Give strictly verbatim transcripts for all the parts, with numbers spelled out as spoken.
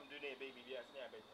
come do the baby, yes, near better.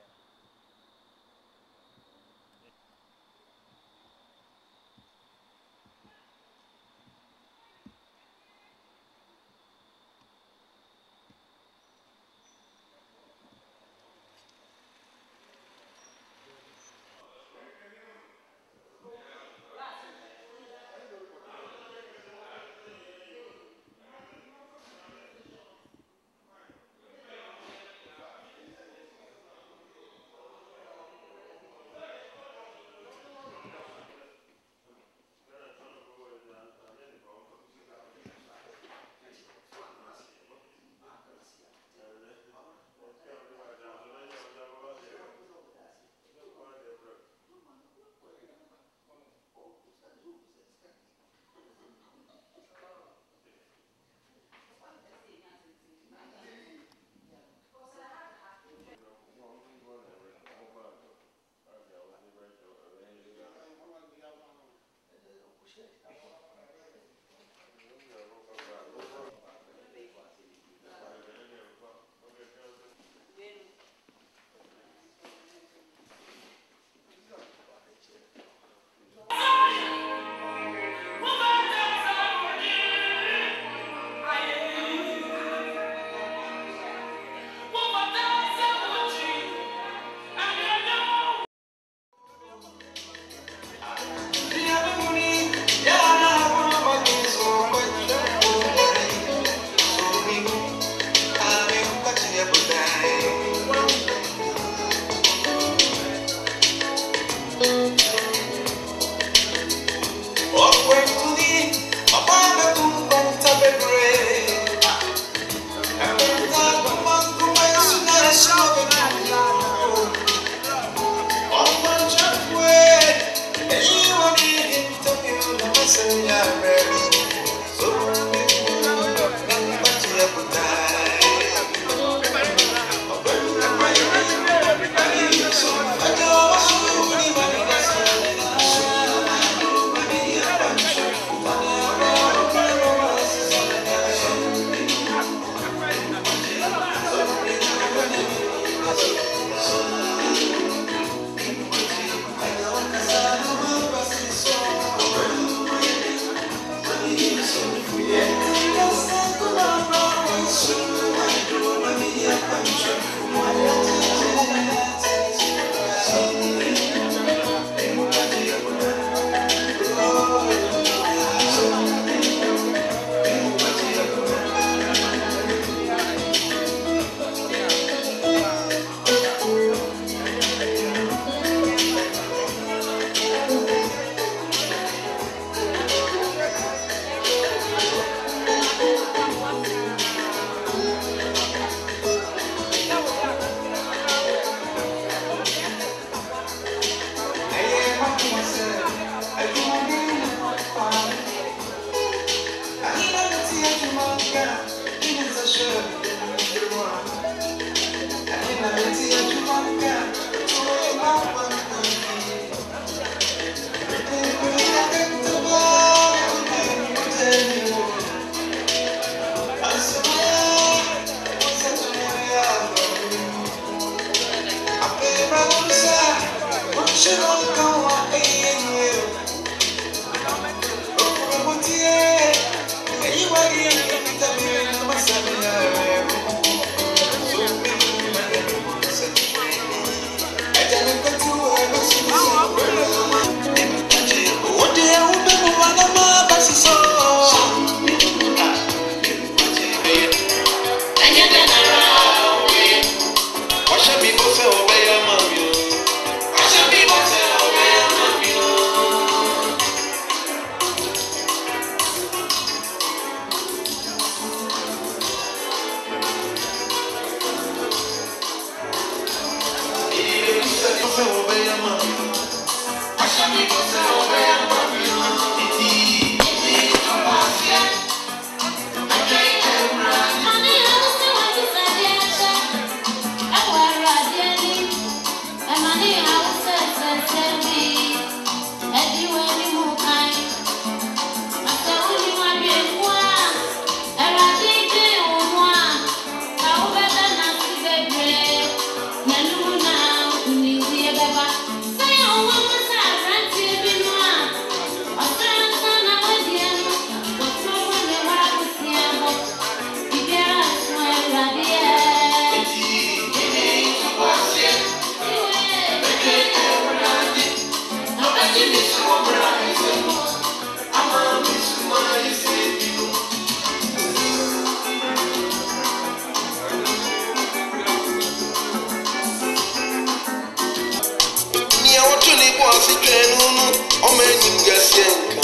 si twenu o ma nyim gase nka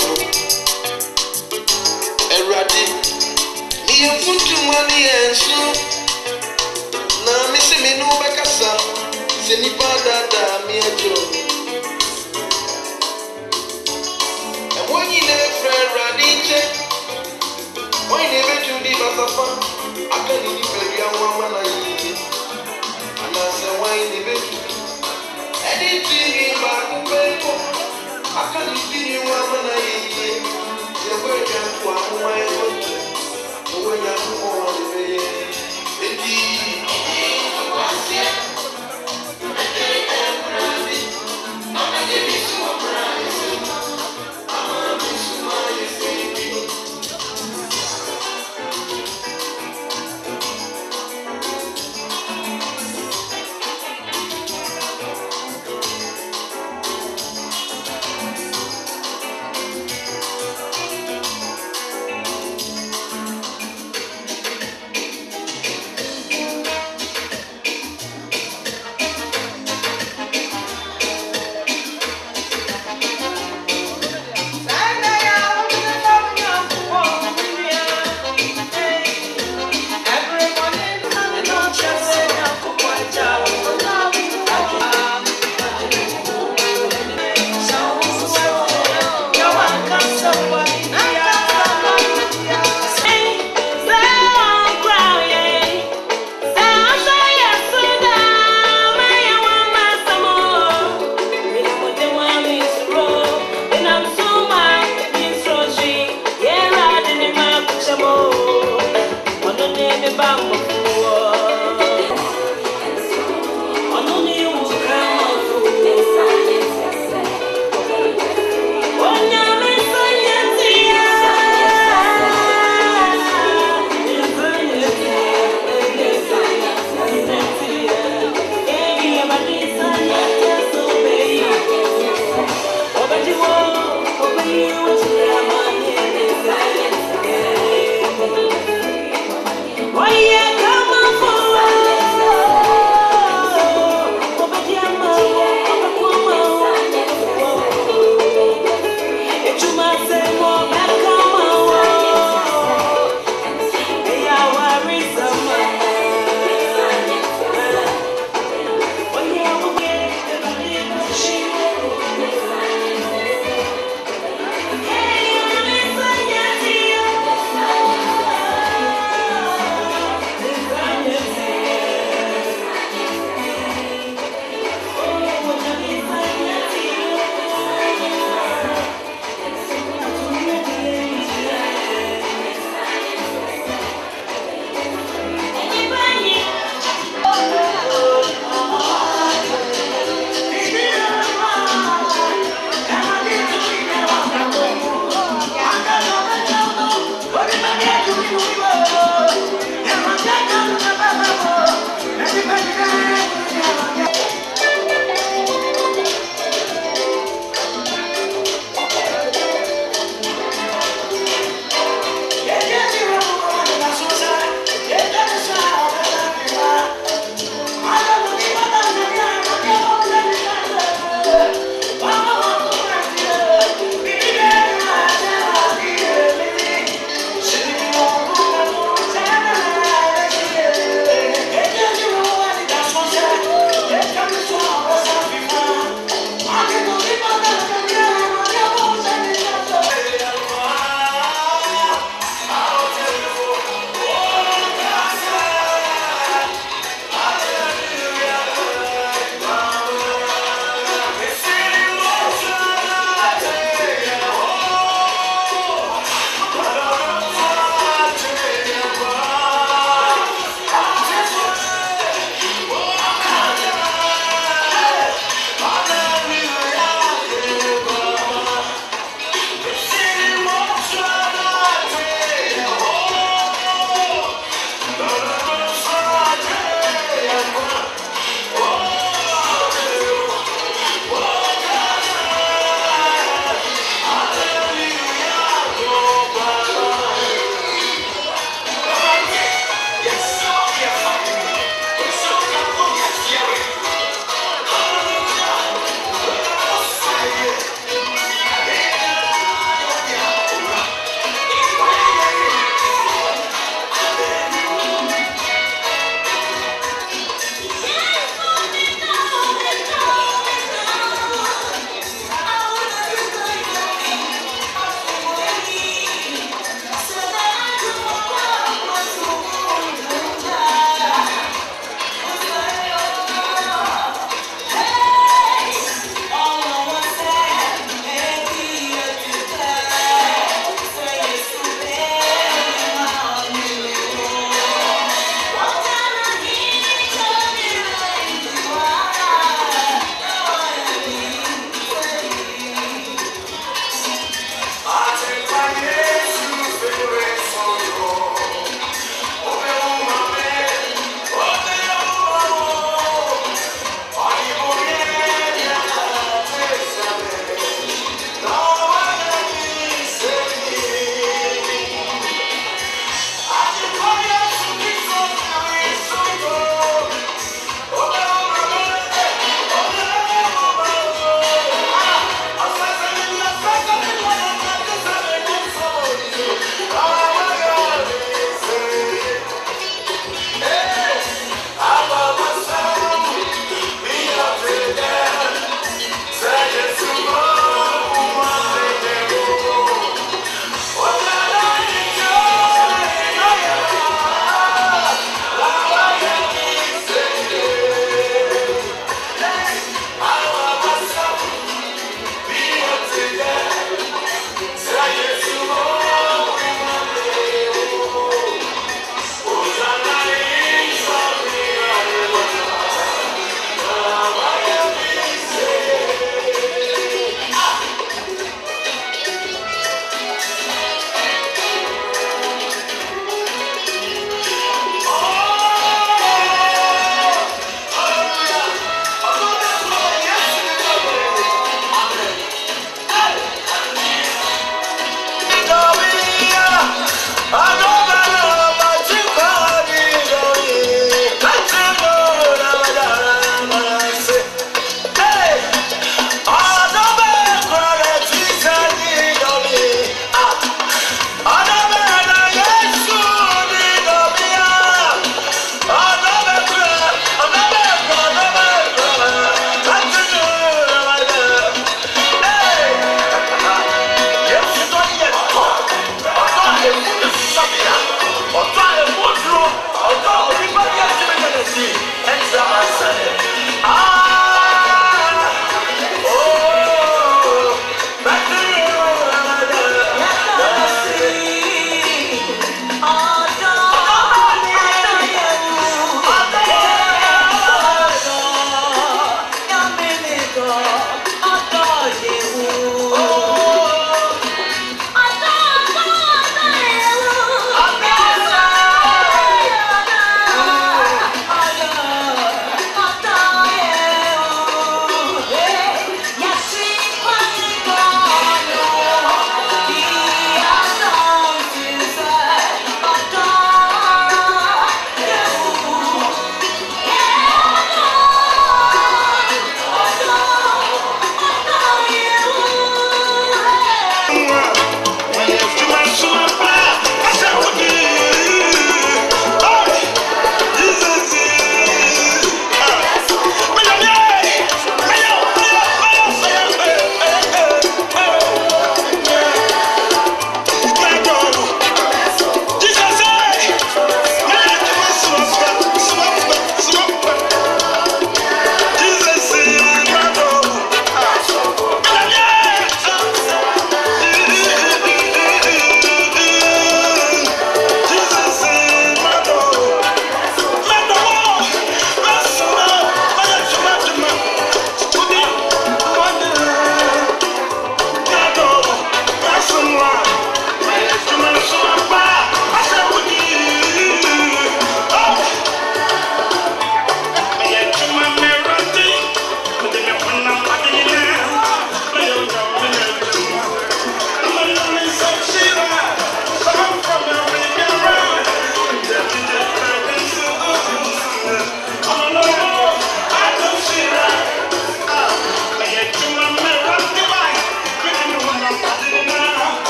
erade ni efuntu mani ensu na mi se me no bekasa se ni dada mi ejo e woni ne fre radinche woni ne beju di basafa akani ni beri anwa na yi ana se woni ne beju anything ba ku beko akani ni wa na yi ye we ja ku anwa e o we ja ku o le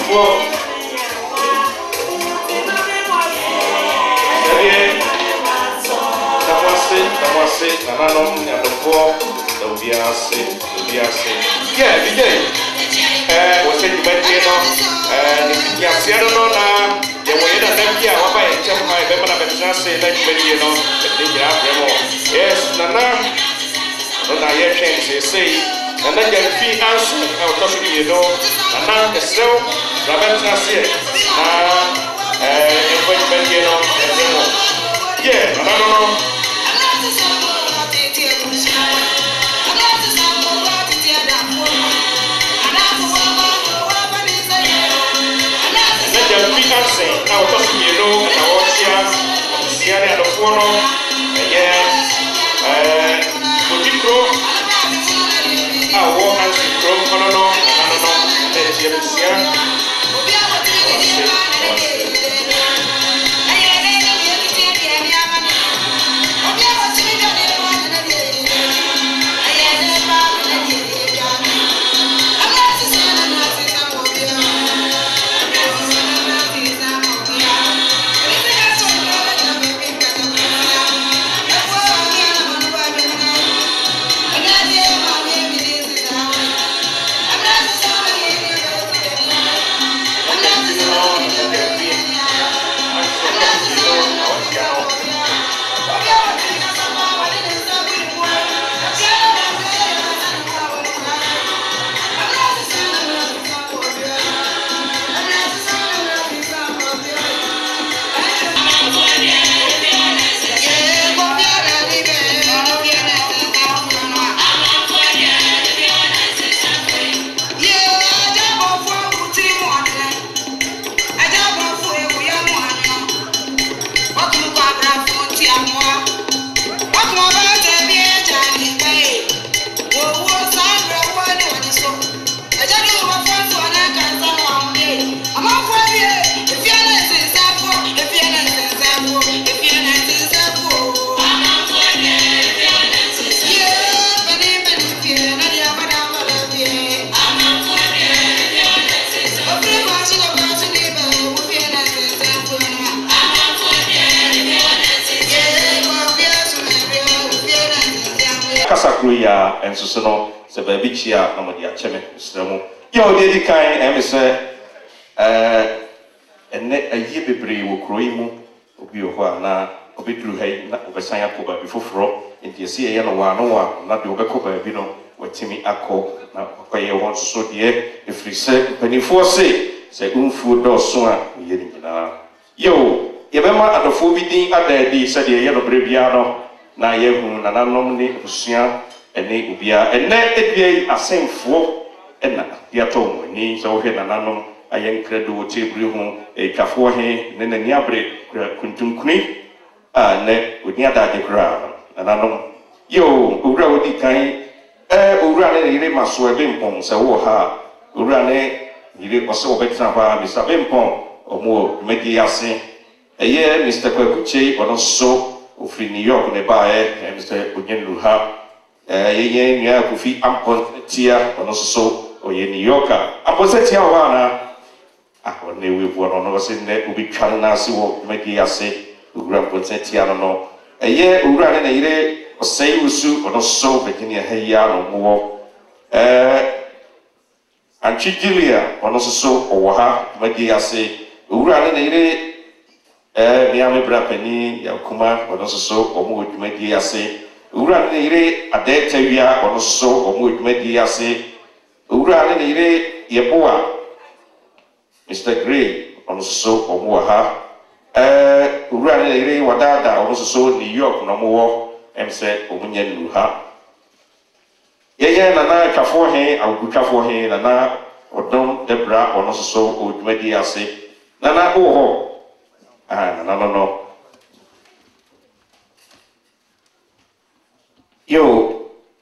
for Nawase, Nawase, Nananom, Yadofo, Dobiase, Dobiase. Yeah, we did. Uh, was it Betino? And Yasiano, they were in a Nepia, Wapa, and tell my Bemana Betnase, like Betino, yes, Nana, when I hear change, say, and then get a fee answer, I was talking to you, know, and now the snow, Rabenase, ah, and when Betino, yeah, I don't know. I was talking, you know, and I was here, here at the forum, again, uh, Kutiko, I walk and see from Konono, and I don't know, and James here. Kasakruya and Susano, the baby chia, Nomadia Chemin, Stramo. Yo, Daddy Kai, and Mister and a year be will croimu, Obiohana, Obitru Hay, Obasaya Coba before Fro, in the Sia Noa, not the Obacoba Bino, where Timmy Ako, Pay wants so dear, if we said, when you foresee, say, um, food or sooner, yelling. Yo, Yabema at the Fobiding at the D, said the yellow breviano. Na yehu na nanom ni usua ene ubia ene edie asemfo ena ya to ni so he na nanom ayen kredo tebri ho etwafo he ne nani abre kuntunkuni a ne onia da de kra na nanom yo owura odi kan eh owura ne yire maso ebe mpon se wo ha owura ne yire oso obetra ba Mister Bempon omo medi ase eye Mister Kwakuche ono so Ofri New York ne bae Mister Onyenluha eh ye nya Kofi Ampontia ono so oye New Yorker Ampontia wa na ah one we bo no no se ne obi twa na se wo medi ase owura Ampontia no no eye owura ne na yire osei usu ono so Virginia heya no mo eh Anchigilia ono so owo ha medi ase owura ne na yire eh miami brapeni ya kuma ono so omo odwumadi ase owura ne yire adetawia ono so omo odwumadi ase owura ne yire yeboa Mister Gray ono so omo ha eh owura ne yire wadada ono so New York no mo emse omunya nu ha yeye na na twafo he agutwafo he na na odom debra ono so odwumadi ase na na wo ho Ah, no, no, no. Yo,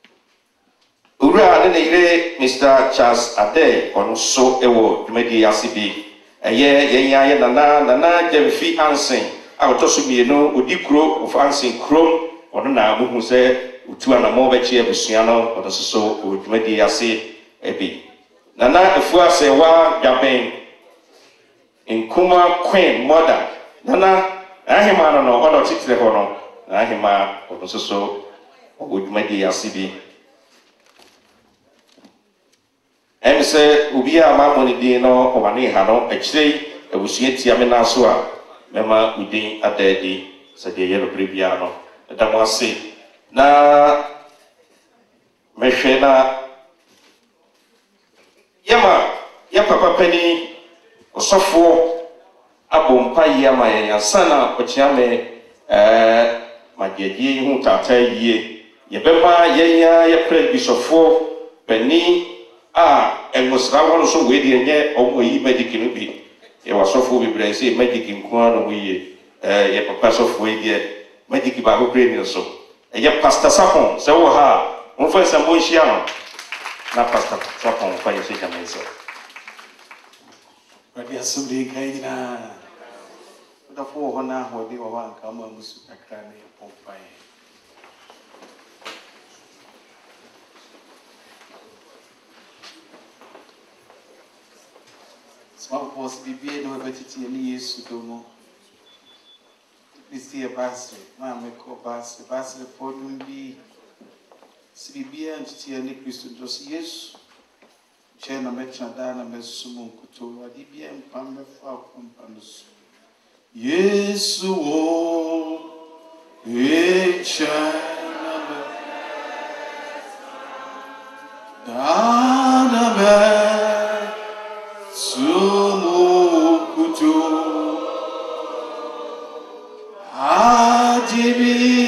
Ura, then Mister Charles Ade, on so ewo, Medi Asibi. A year, Yaya, Nana, Nana, Jemfi Ansing. I will toss me no, Udikro of Ansing Chrome, or Nana, who say, Utuana Mobechi, Busiano, or so, Medi Asi, Ebi. Nana, if we say, Wa, Japan, Nkuma Queen Mother Nana ahima no no odo titire ho no ahima odo soso ogudumadi asibi emse ubi a mamoni din no obane ha no akire ebusuye tia me na so a mema udin adadi sade ye no brebia no da mo ase na mehwe na yama ya papa pani osofo abompa yama ya sana ochiame eh magedi hu tata yie yebema yenya ya pre bisofo pani a engosra wono so we die nye omo yi magic no bi e wasofo bi brese magic nko ano yi eh ye papa sofo yi die magic ba go brain so e ye pastor sapon se wo ha on fa sa mo hia no na pastor sapon fa yese jameso Rabi asumri kaina da fo hona hodi wa wan kama musu akrane pompai Small post bibi no betiti ni Yesu domo Bisi e basre ma me ko basre basre fodum bi si bibi antiti ni Kristo dos Yesu Chena mecha dana mesumu kuto adibia mpambe fa kumpanusu Yesu o echa dana mesumu kuto adibi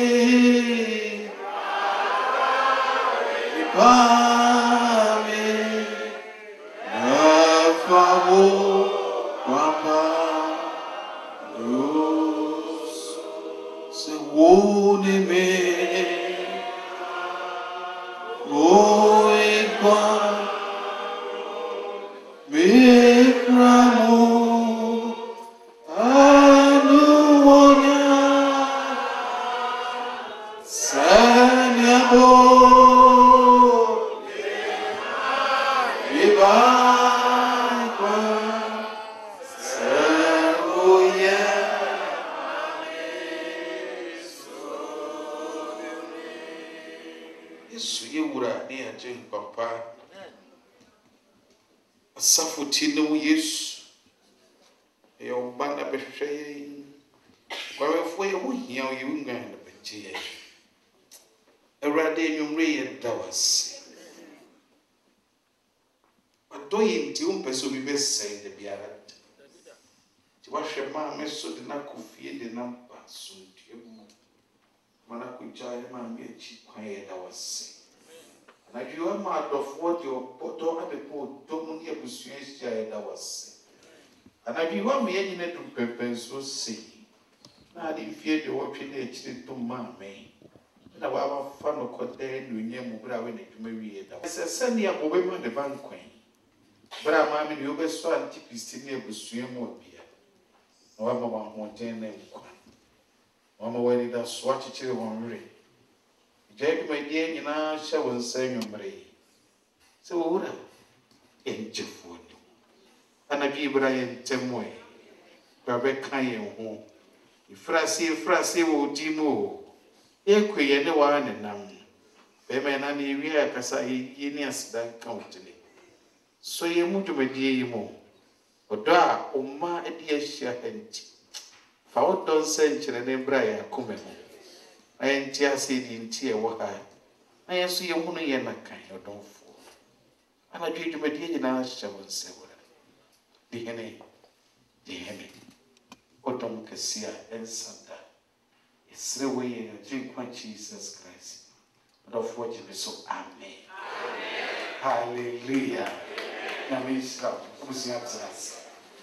na di fie de wo twe na ekire to ma me na wa ba fa no kote no nya mu bra we na dwuma wie da se se ne abobe ma de bankwan bra ma me de obeso anti kristini ebusue mu obia na wa ma wa ho ten na nkwa wa ma wa ni da so akikire won re je bi ma die nyina hye won sa nwumre se wo wura enjefo ni ana bi bra ye ntemoe bra be kan ye ho Frasi frasi wo dimo ekwe ne wa ne nam be me na ne wi akasa yi ni asda count ni so ye mu dwumadie yi mo odo a umma edi ahia enti fa odo nsenkyere ne bra ya kome mo enti ase di nti e wo ha na yeso ye mu no ye na kan odonfo ana dwi dwumadie nyina ahia won se wo di hene di hene Odom kesia ensanda esre we ye kwa Jesus Christ of what you so amen hallelujah na misra obusia tsas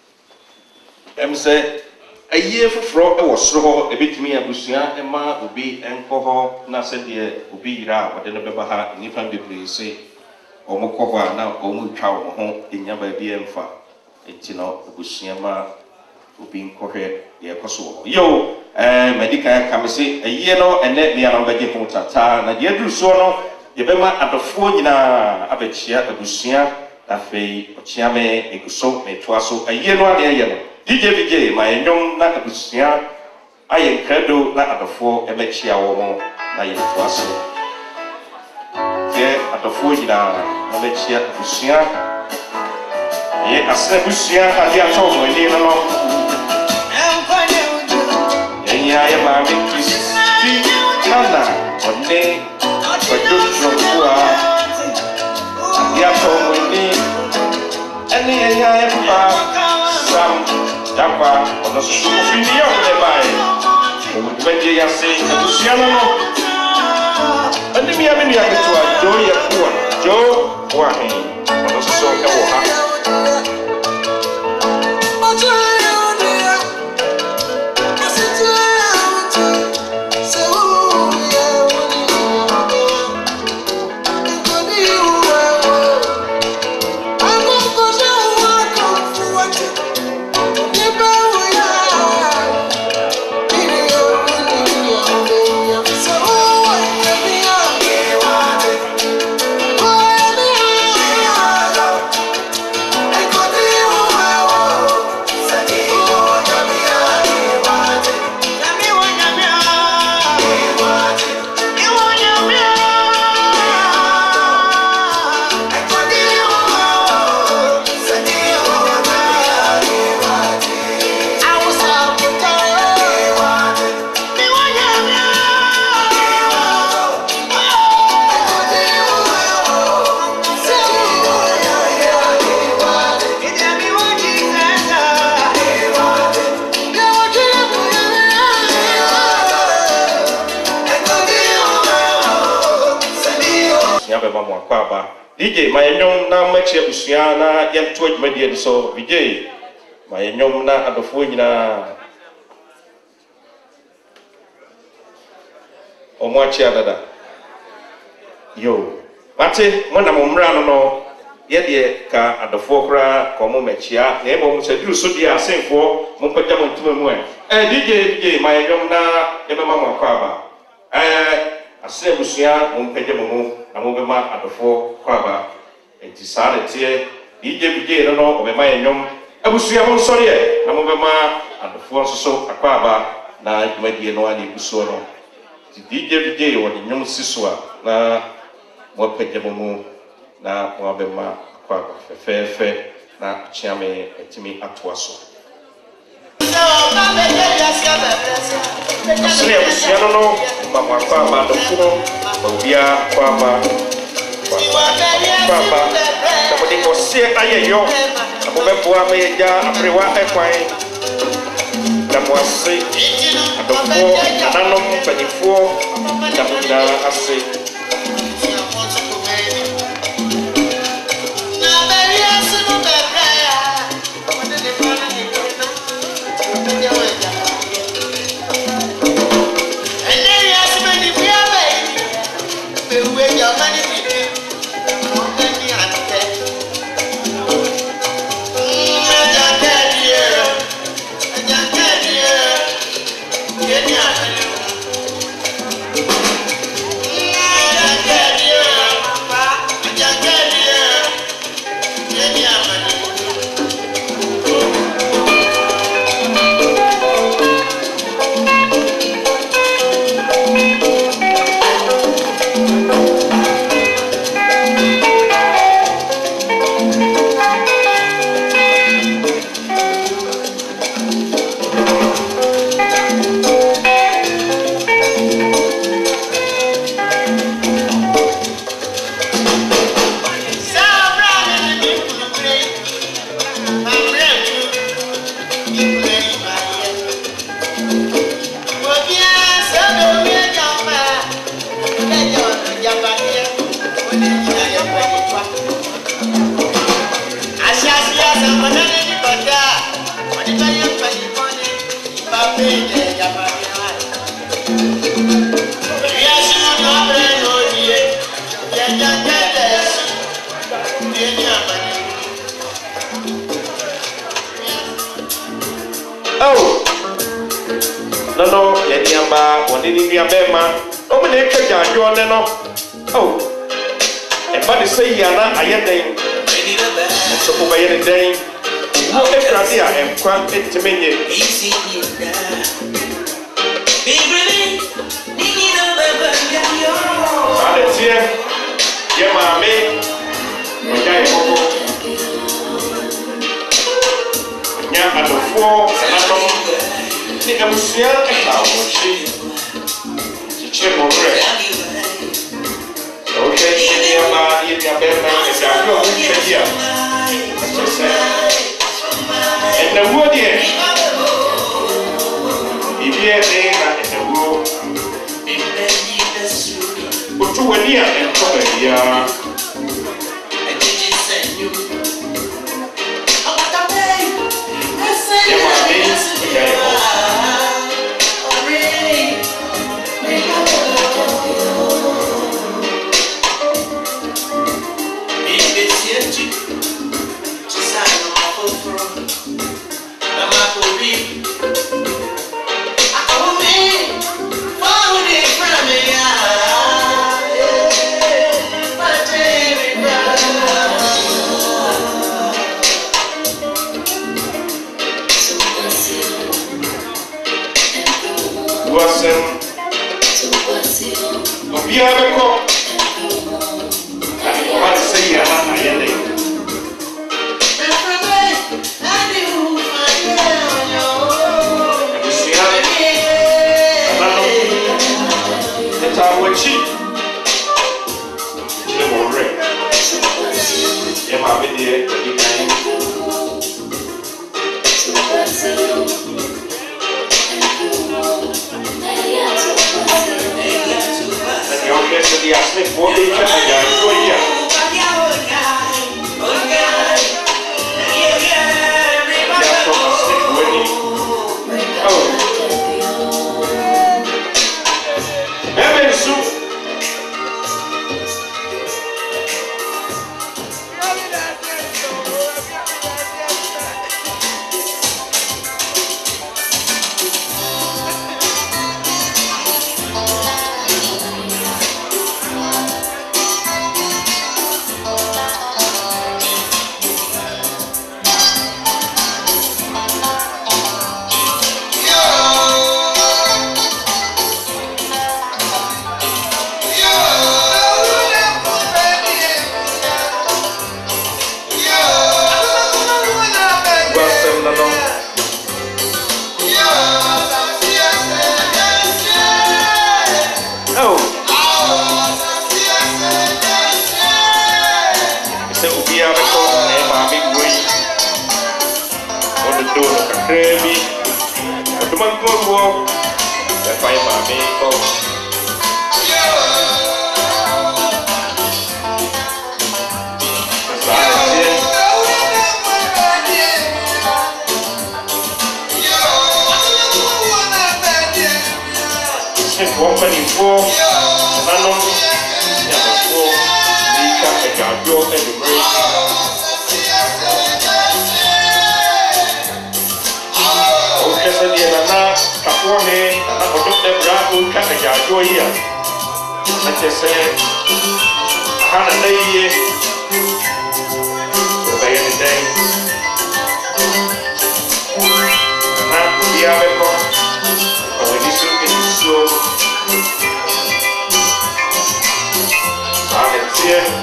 em say aye foforo e wo soro ho ebetimi abusia e ma obi enko ho na se de obi yira wode no beba ha nipa bebre se omukọ ho na omutwa wo ho enya ba bi emfa enti no abusia ma obi nkọhwe ye koso yo eh medical kamese aye no ene bia no beje ko tata na de aduru so no ye bema adofo nyina abechia abusua Afi Ochiame Ekuso Metwaso a year no ade D J V J my young na abusia aye credo na adofo emechia wo mo na ye twaso ye adofo nyina na mechia abusia ye asra abusia ade ato mo ni no no ye nya ye ma mi Kristi kana onne ojo twa ade ato mo ni ene ye nya ye pa sam dakwa ono su fini yo le bai o vendi ya se abusiana no ande mi ameni ya ketwa do ya kuwa jo wa he ono so e wo ha D J my nyom na machia busia na yem to adwumadi so V J my nyom na adofo nyina omo achia dada yo mate mo na mo mra no no ye de ka adofo kra ko mo machia na ebo mo sadu so dia asenfo mo pagya mo ntuma mu eh D J D J my nyom na emema mo akwa eh ase busia mo pagya mo mo na mo bema adofo kwaba enti sare tie D J V J no no obema enyom abusia mo sori e na mo bema adofo so akwaba na adwumadi no ani buso no D J V J woni nyom siswa na mo pagya mo mo na mo bema akwaba fefefe na chiame etimi atoaso Sine abusia no no mama akwaba adofo obia kwaba Papa, I'm going to see a yo. I'm going to go to the Apriwa Equine. I'm going to see the four, and I know twenty-four. I'm going to see. Oh, no, no, let me have one in the Abema. Oh, my name is John. Oh, and but they say, Yana, I am the so ko baye ne den wo efrade a emkwa entimenye easy baby nini na baba yo ale tie ye maame oja ye koko nya adofo sananom ni abusia eta wo chi chi mo re okay ye ma ye ya bema ye ya yo ye ya and the wood here if you are there and the wood but to when you are cover here and did you send you I want to pay I said you want me okay Obia beko ani wa se ya na ayele eta wachi je mo re e ma be die di kan Yes, the Asmik for the Baby, what do you want to walk? The fire mommy, oh. Company for Nanon, Yamafor, Lika, and Gadio, and the break. Nana Kapone, Nana Odote Bravo, Kanaja here. And they say, Hana Day, so by any day. Nana, we have a call. And when you look at the show, I'm here.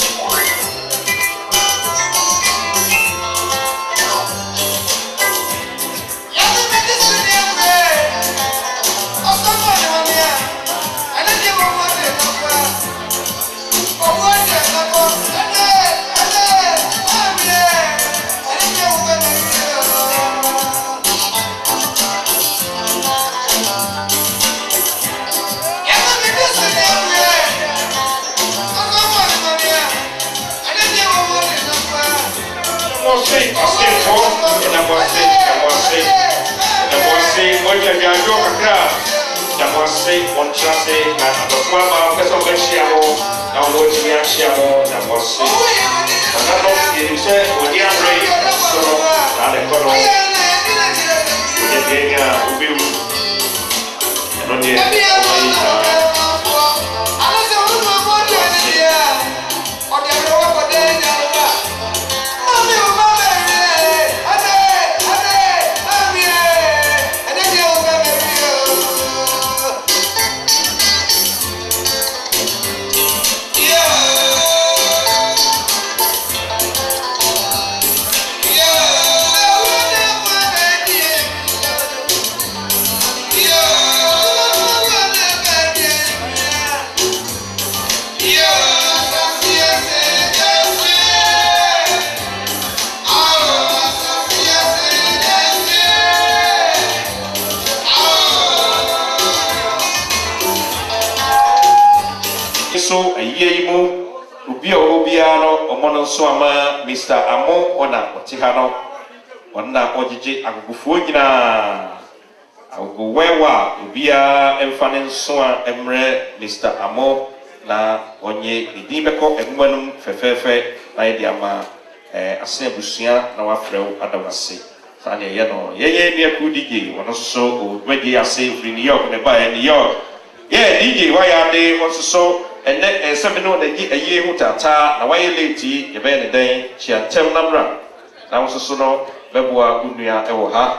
Say one chance, and the farmer, that's all the Shiamo, now what we are Shiamo, that was say. And I don't see you say, when you are ready, so now the color, the Dania will be and on the I omono so ama Mister Amo ona otihano onna ojiji agugufo nyina agugu wewa obia emfane so a emre Mister Amo na onye idibeko egmanum fefefe na ide ama eh ase abusia na wafrew adawase sane ye no ye ye ne ku D J wono so obedi ase free New York ne ba New York ye D J wa ya de wono so ene eh semino na gi aye hu tata na wa ye late ye be ne den chiantem na bra na wono so no beboa unua e wo ha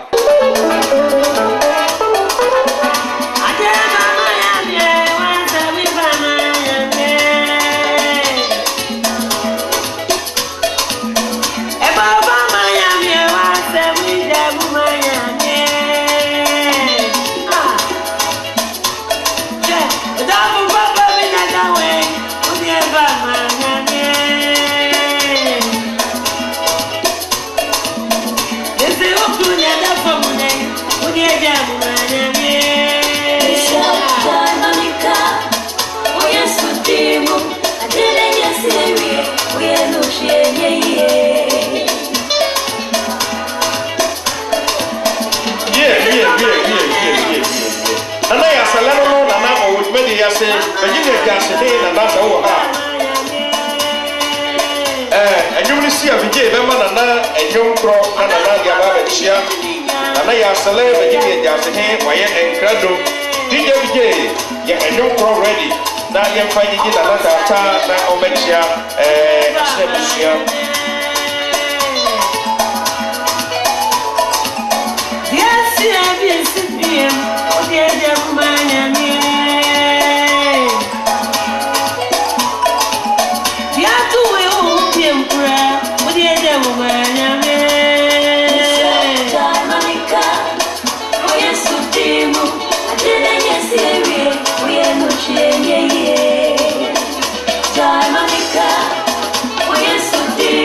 Say, but you get gas today, and that's all. Eh, and you will see a video, man, and young crop, and another Yabba Chia, and I are celeb, and you get gas today, why you're incredible. D J V J, yeah, and young crop ready. Now you're finding it another time, now Ometia, eh, Snapshia. Yes, yes, yes, oh, dear, Monica, we are so deep.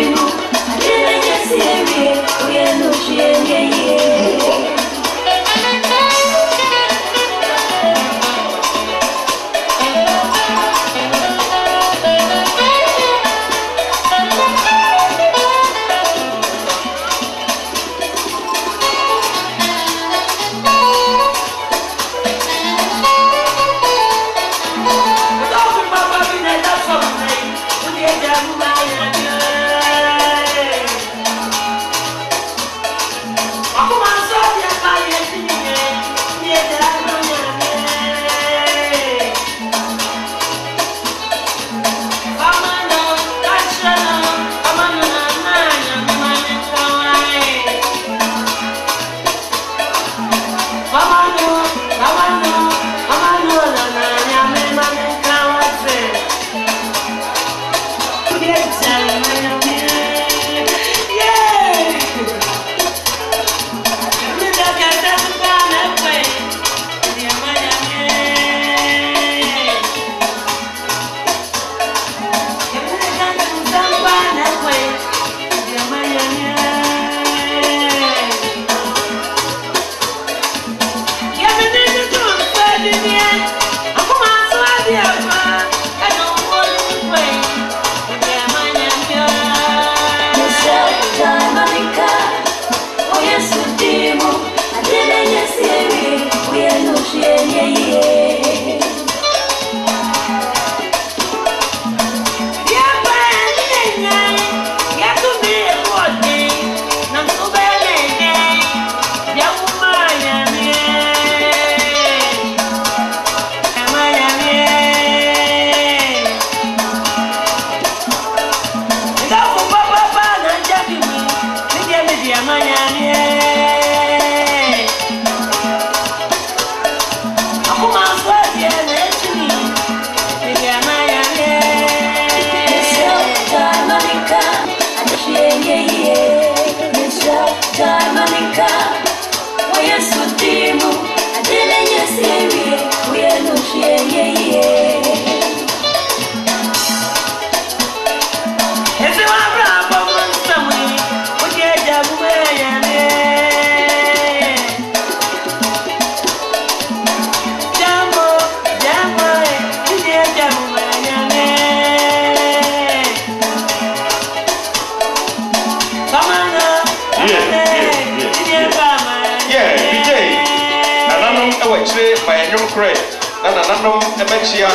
abuchire ma enyum kre na na nanom emechia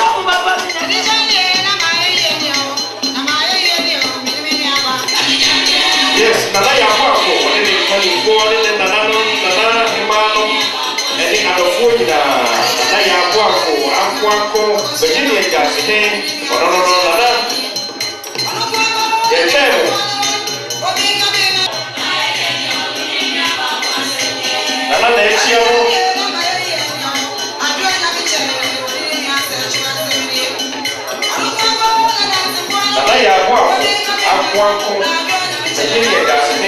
yes nana ya kwa ko ne ni ko ni ko ne na nanom nana imano eni adofo nyina nana ya kwa ko akwa ko bejini eja se ono no no nana ye temo nana na echia mo nana ya kwa ko akwa ko bejini eja se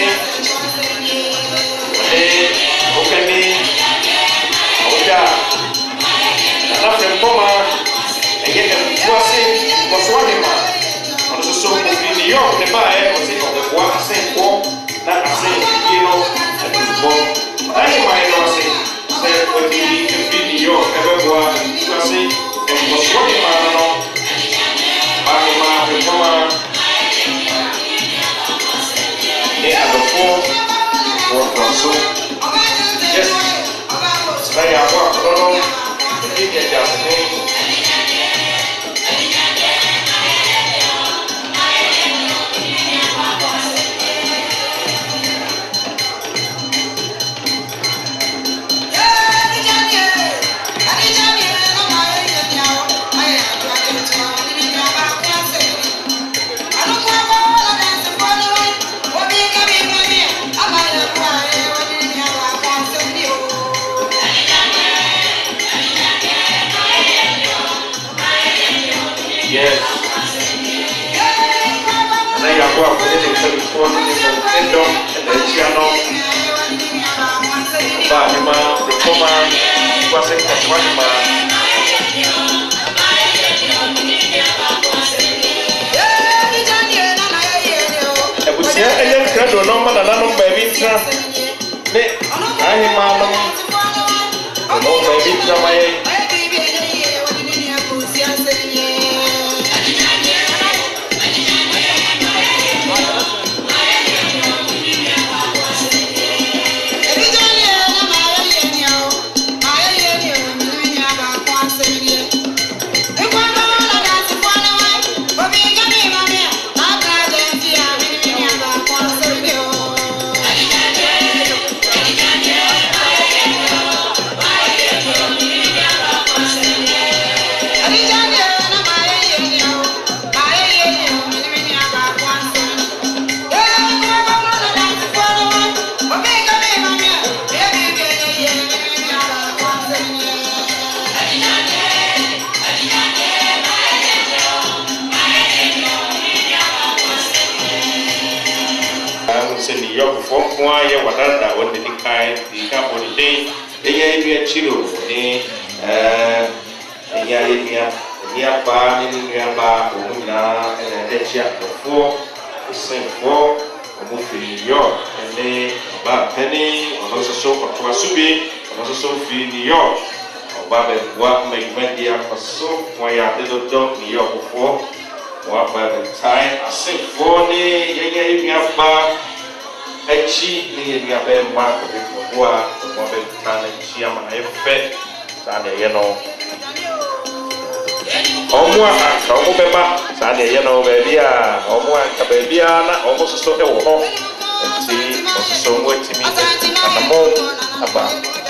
eh okemi oja nana frempoma ege kwasi kwaswani ma ono so so ko ni yo ne ba e o se ko ko ase ko na ase kilo ko ai mai no ase se ko ni ni yo e ba ko ase e kwaswani ma no ma ma frempoma e adofo ko so yes vai agora no que que já tem yes na ya kwa kwa ile telefoni ni ndo ndio ba ni ma koma kwa sasa kwa ni ma ebusia ele krado no ma na no ba bi tra ne ahi ma no no ba bi tra ma ye Kwa ya wadada wende ni kai di kambo ni dei eya ibi ya chilo ni eh eya ibi ya ya ba ni ni ya ba omuna eh echa ofo senfo omu fi yo ene ba peni ono so so kwa subi ono so so fi ni yo oba be wa me gbendi ya paso kwa ya dedo do ni yo ofo wa ba be tai asenfo ni eya ibi ya ba echi ni ya be ma ko be ko wa ko be tana chi ama na efe tana ye no omo a omo be ba tana ye no be bia omo a ka be bia na omo so so e wo ho enti o so so mo timi ana mo aba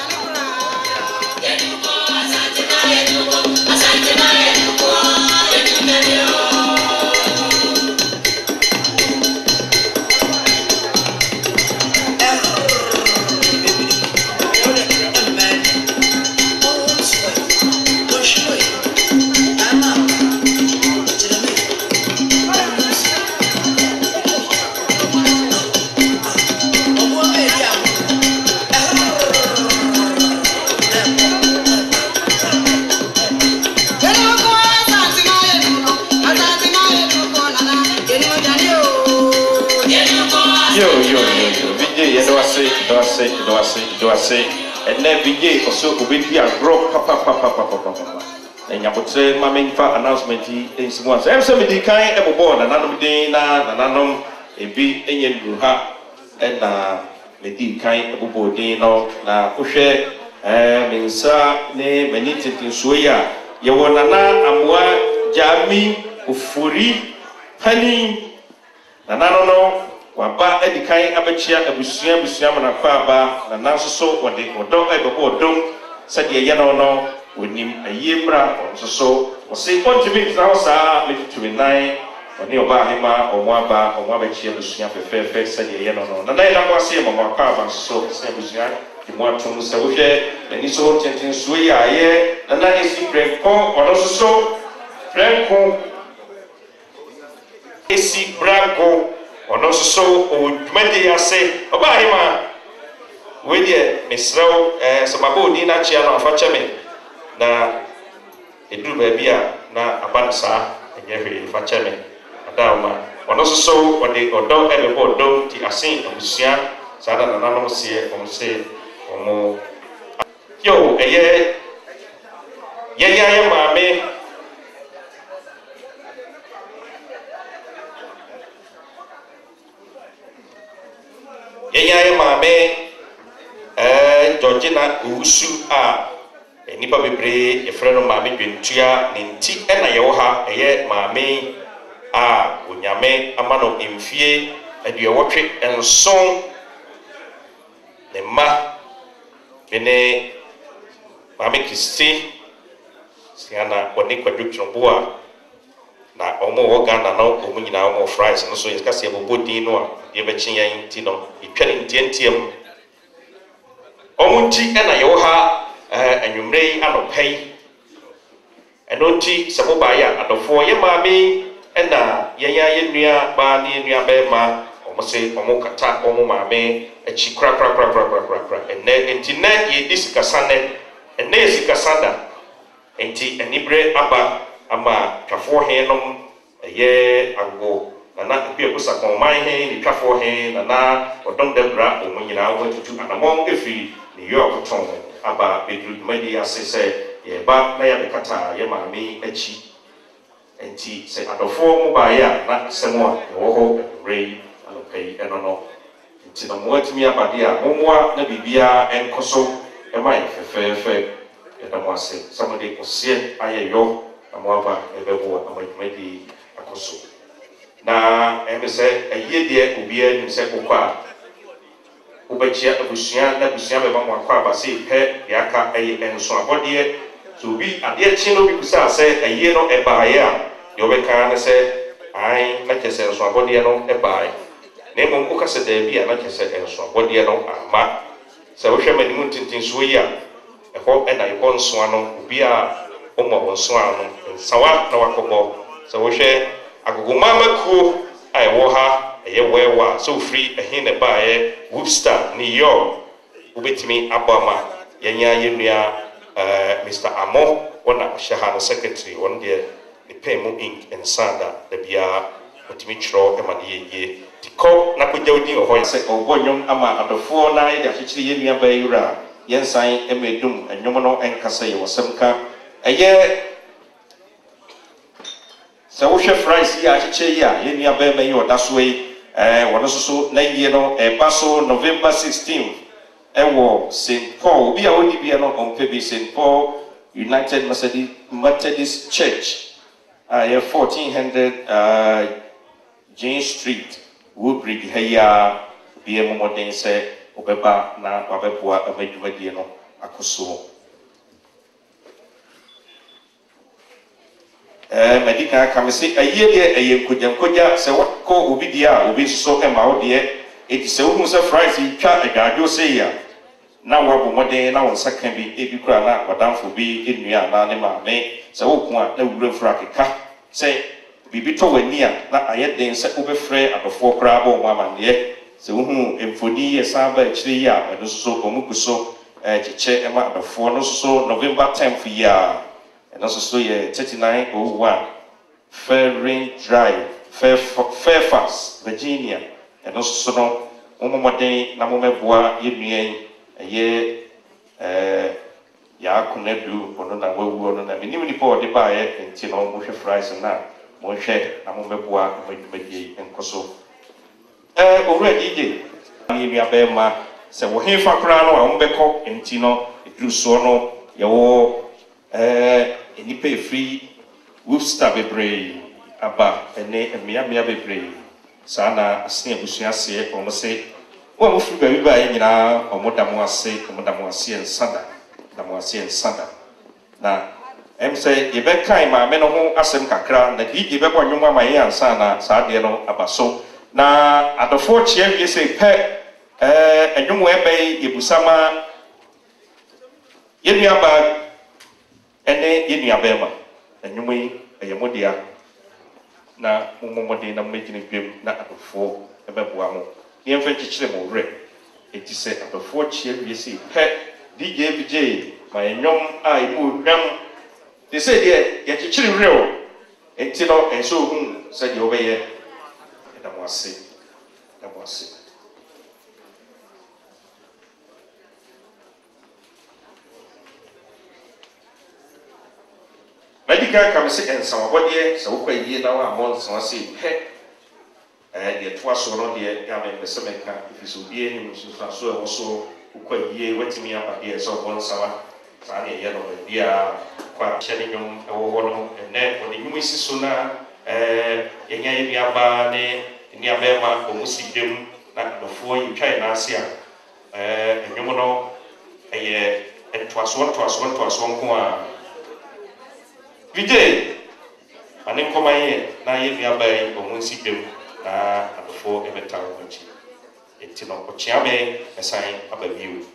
do ase do ase do ase ene bije oso obedi agro papa papa papa papa enya botre ma menfa announcement yi ensimu ase em se medi kan ebobo na nanom din na na nanom ebi enye nduru ha ena medi kan ebobo din no na kohwe eh mensa ne mani tintin soya ye wonana amwa jami ufuri hani nana no no waba edikan abechia abusua busua mana kwa aba nana so so wode odo ebebo odom sade ye no no onim ayemra so so wose kontimi na sa metumi nine oni oba hema omwaba omwabechia busua fefefe sade ye no no nana ina kwase mo kwa aba so so busua dimwatum se wohwe ani so tintin so ya ye nana esi brenko ono so so brenko esi brago ono so so o dwumade ase oba hema we de mesraw eh sababo di na chia no afa cheme na eduru ba bia na abansa enyewe fa cheme adawma ono so so ode odo ebe odo ti asin abusia sada na nanu sie omse omo yo eye ye ya ye mame Yaya mame eh Georgina Usu a enipa bebre e freno mame dwentua ne nti ena ye wo ha eye mame a onyame amano emfie aduewotwe enson ne ma bene mame Kristi siana woni kwadwotwombo a na omo wo Ghana na omo nyina omo fries no so yeka se bobodin no a ye be kyen ti no itwani ntientiem omo nti ena ye wo ha eh anwumrei anopai eno nti se bo ba ya adofo ye maame ena ye ya ye nua ba ne nua be ma omo se omo kata omo maame achi kra kra kra kra kra kra enne nti na ye disikasa ne enne yesikasada enti enibre aba ama twafo he nom ye ago nana bi akusa konman he ni twafo he nana odom debra omunyina watutu anamon efi New York ton aba bedru madi asese ye ba na ya bekata ye maami achi enti se adofo mu ba ya na semo a wo ho rei anopei enono enti no mo atimi abade a momwa na bibia enkoso e mai fefefe edamo ase samode kosie ayeyo amwaba ebebo amadumadi akoso na emese ayede obia nim se kokwa ubachia abusua na busua be mamwa kwa base pe yaka ayi enso abode so bi ade chino bi kusa se ayi no ebaaye a yo be kan na se ai na kese enso abode no ebaaye na mo ko kase da bi a na kese enso abode no ama se wo hwe manimu tintin so yi a eho ena yebo nso ano obi a omo nso ano sawa na wakobo se wo hwe agogoma makuo ai wo ha eye wewa so free ehin ne baaye Woodstock New York ubetimi abama yenya yenua eh Mister Amo wona shahano secretary won de the payment ink and sanda the bia otimi chro ema de yeye tiko na kujawdi o hoy se obonyom ama adofo na ide achichiri yenua bayura yensan emedum enwom no enkasa ye wosemka eye se wo hwe fries ya achichiri ya yenua ba me yo dasoi eh wono so na yie no e paso November sixteenth e wo Saint Paul bi a woni bi no on pe bi Saint Paul United Methodist Methodist Church uh fourteen hundred uh Jane Street Woodbridge heya bi e momoden se obeba na wabeboa amadwumadie no akoso eh medical kamese aye de aye nkogyankoja se wako obi dia obi so e ma wo de eti se wo se fries twa adwadwo se ya na wabo moden na won saka bi ebi kura na wadamfo bi enua na ne ma me se wo ko a na wura fura keka se bibi to wani a na aye den se obefre adofo kura ba o amane se wo hu emfoni ye saba akiri ya edo so omukuso eh chiche e ma adofo no so November tenth ya and also so yeah thirty-nine oh one Fairrain Drive, Fairfax, Virginia. And also no omomoden na momeboa yenuen eye eh ya konedu ono na wawu ono na minimum nipo de ba ye enti no mo hwe fries na mo hwe na momeboa modumadi enkoso eh owura D J ni nua be ma sɛ wo he fa koraa no a wo bɛkɔ enti no eduru so no yɛwɔ eh enipa efiri Worcester bebree aba ene emia mia bebree saa na asene abusua ase ɔmo se wo mo firi baabi baa nyinaa ɔmo da mo ase ɔmo da mo ase ensada da mo ase ensada na em sɛ yɛbɛkan maame no ho asɛm kakra na D J bɛbɔ nnwom ama yɛn ansa na saa deɛ no aba so na adɔfoɔ kyea wie sɛ pɛ eh nnwom ɛbɛn yɛbusama yɛnua ba ene yɛnua bɛma nnwom yi ɛyɛ modia na momomode na mmegyina dwam na adɔfoɔ ɛbɛboa mo yɛmfa kyekyere mo werɛ enti sɛ adɔfoɔ kyea wie sɛ pɛ D J B J ma nnwom a ɛmu hwam de sɛ deɛ yɛkyekyere werɛ o enti no ɛsɛ ohun sɛ deɛ wobɛyɛ ɛda mo ase ɛda mo ase Medical come say and some body, so we year now a month, so I say, hey, and the twice or not the Yaman the Semeca, if it's be any so also quite year wetting me up here, so one summer, Sani yellow, dear, quite shedding them over and then when the Musi sooner, eh, Yabane, Yabema, or Musi them, like before you try Nasia, eh, and you know, a year, and twas one, twas one, twas one. Vijay, ane koma ye na ye nua bai omu si dem na adofo ebeta ochi. Enti no ochia be esan ababiu.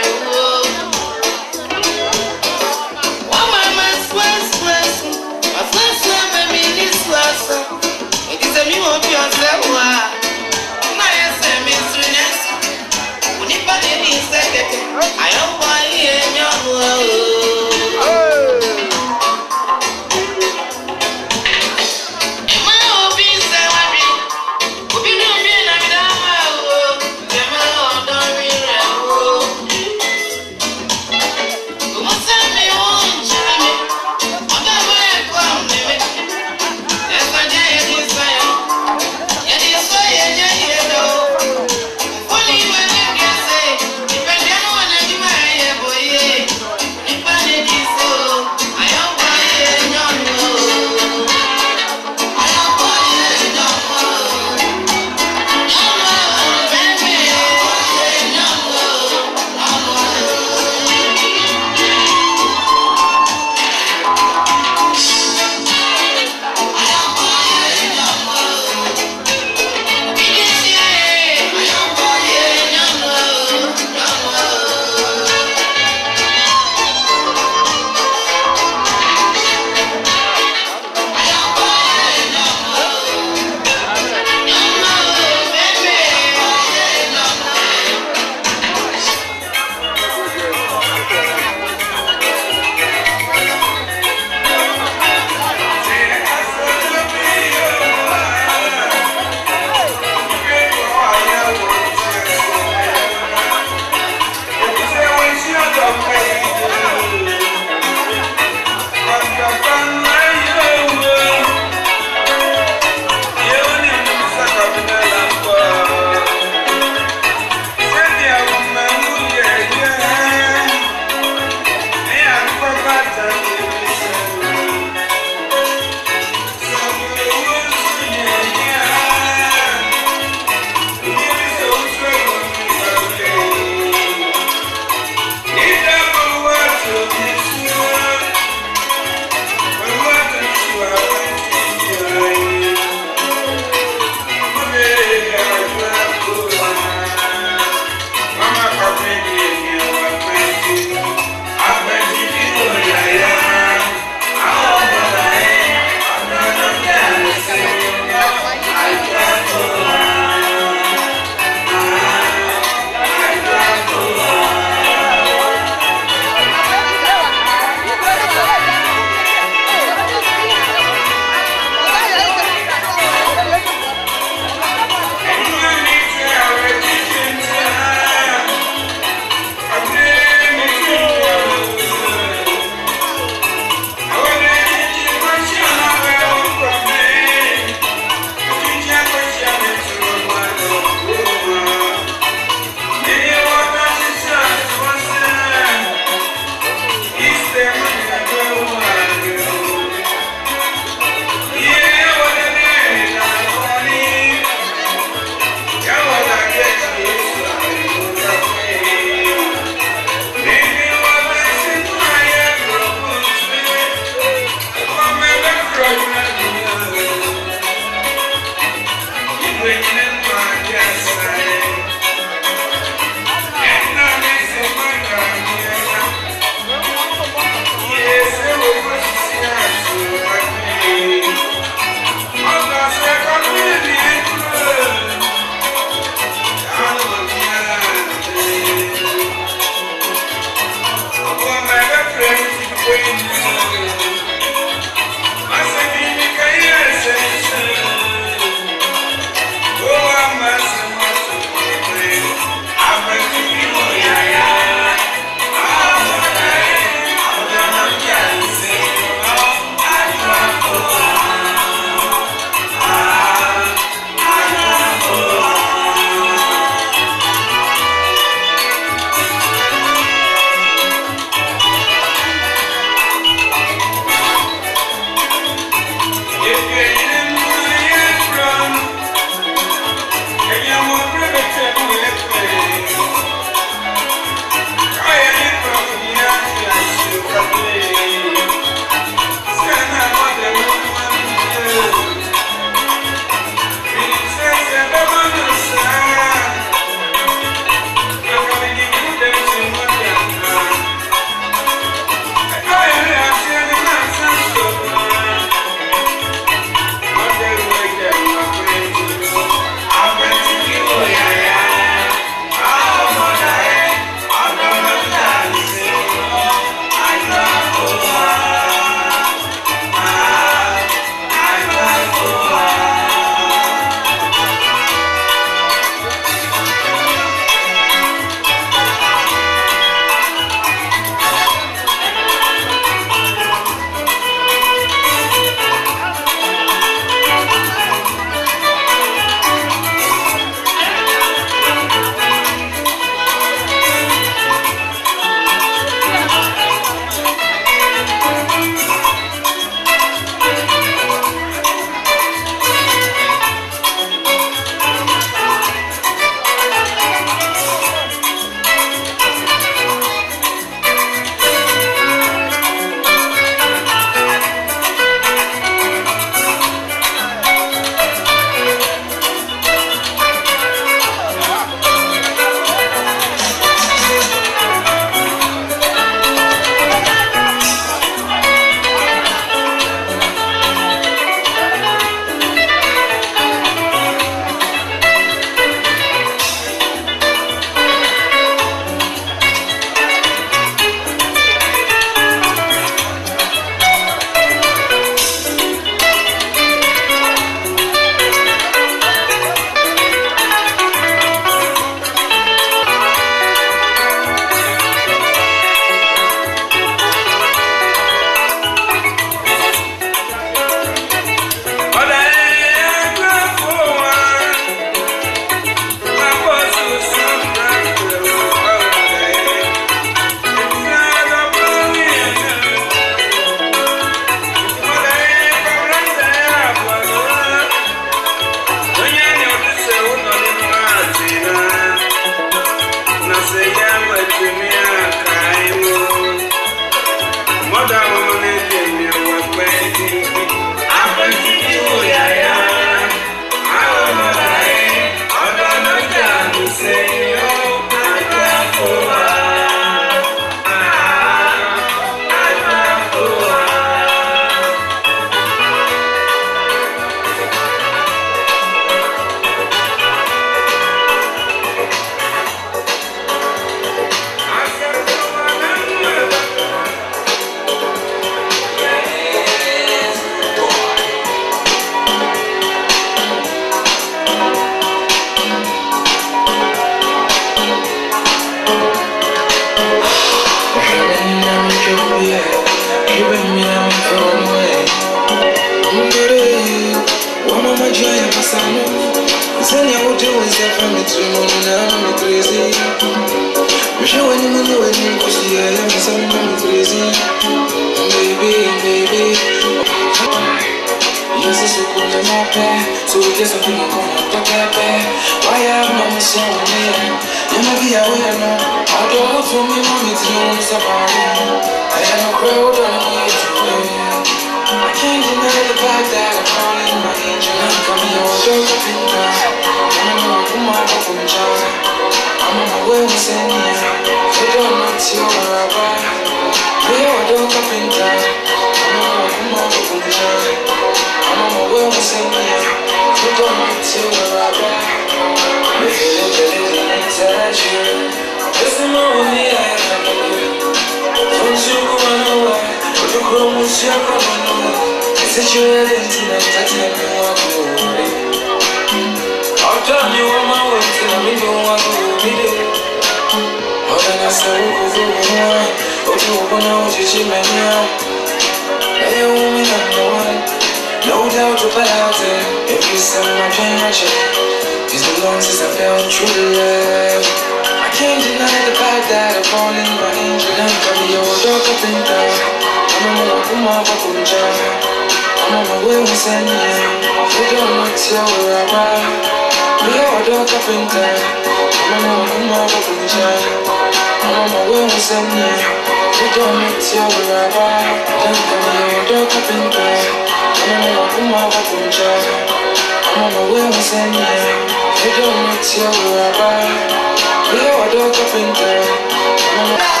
on my way, we send you. We don't want to we're about. We are a dog up in time. I'm on my way, we shine. I'm on my way, we send you. We don't want to we're about. Don't come here, dog up in time. I'm on my way, we shine. I'm on my way, we send you. We don't want to we're about. We are a dog up in time. I'm on my way.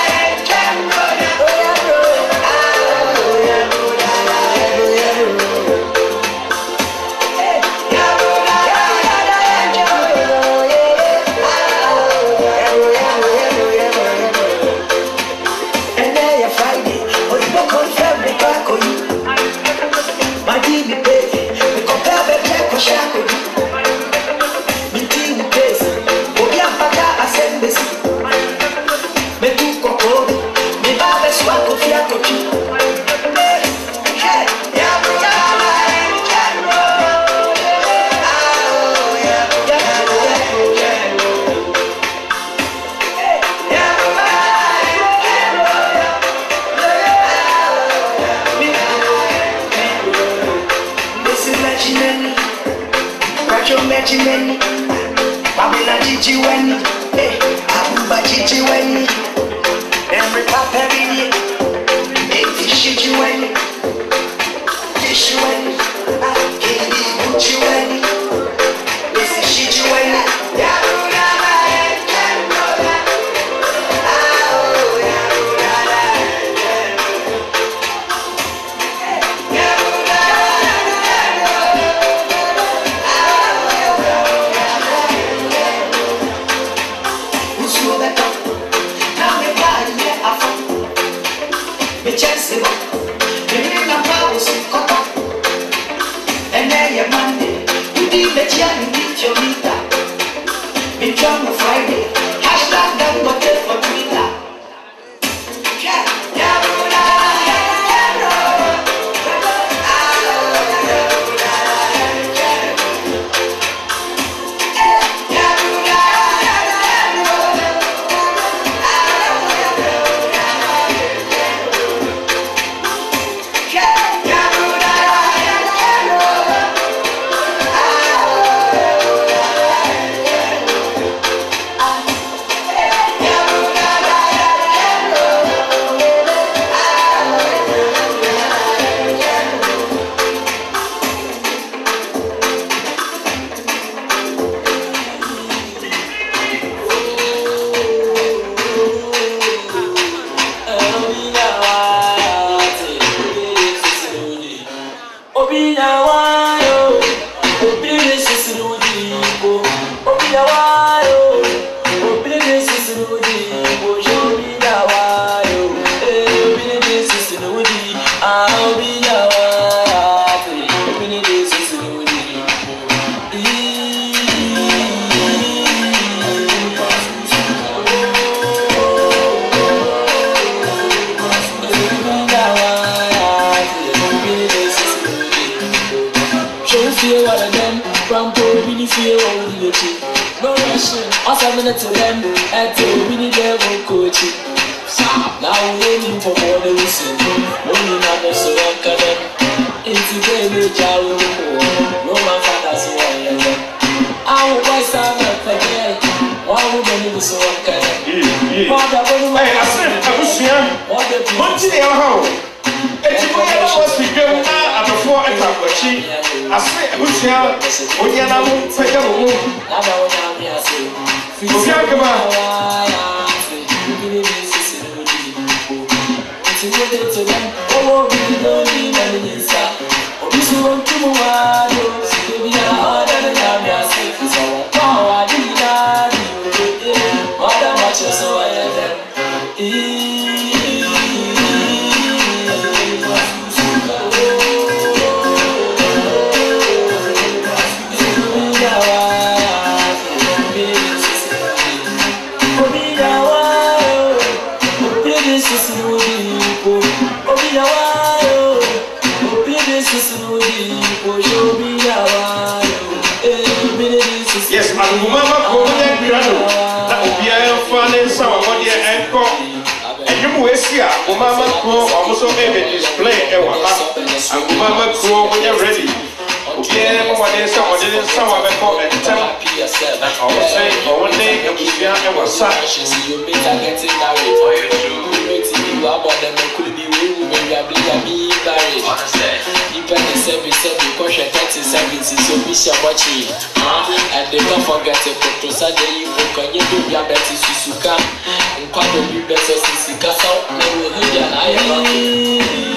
Yes, I'm Mama Coleman Grano. That will be a fun and some of what you're and you will see Asia, Umama Crow, almost so maybe display a waka, and Umama Crow when you're ready. Okay, what is some of the some of the comment? I was saying, for one day, it was young and was such. You meet I get it married for you too. You about them, could be we when you are being married. Depend on seven seven, because your thirty seconds is your mission watching. And they don't forget to put to Sunday, you can you do your best to Suzuka. And quite a bit better to Sika, so no, I am.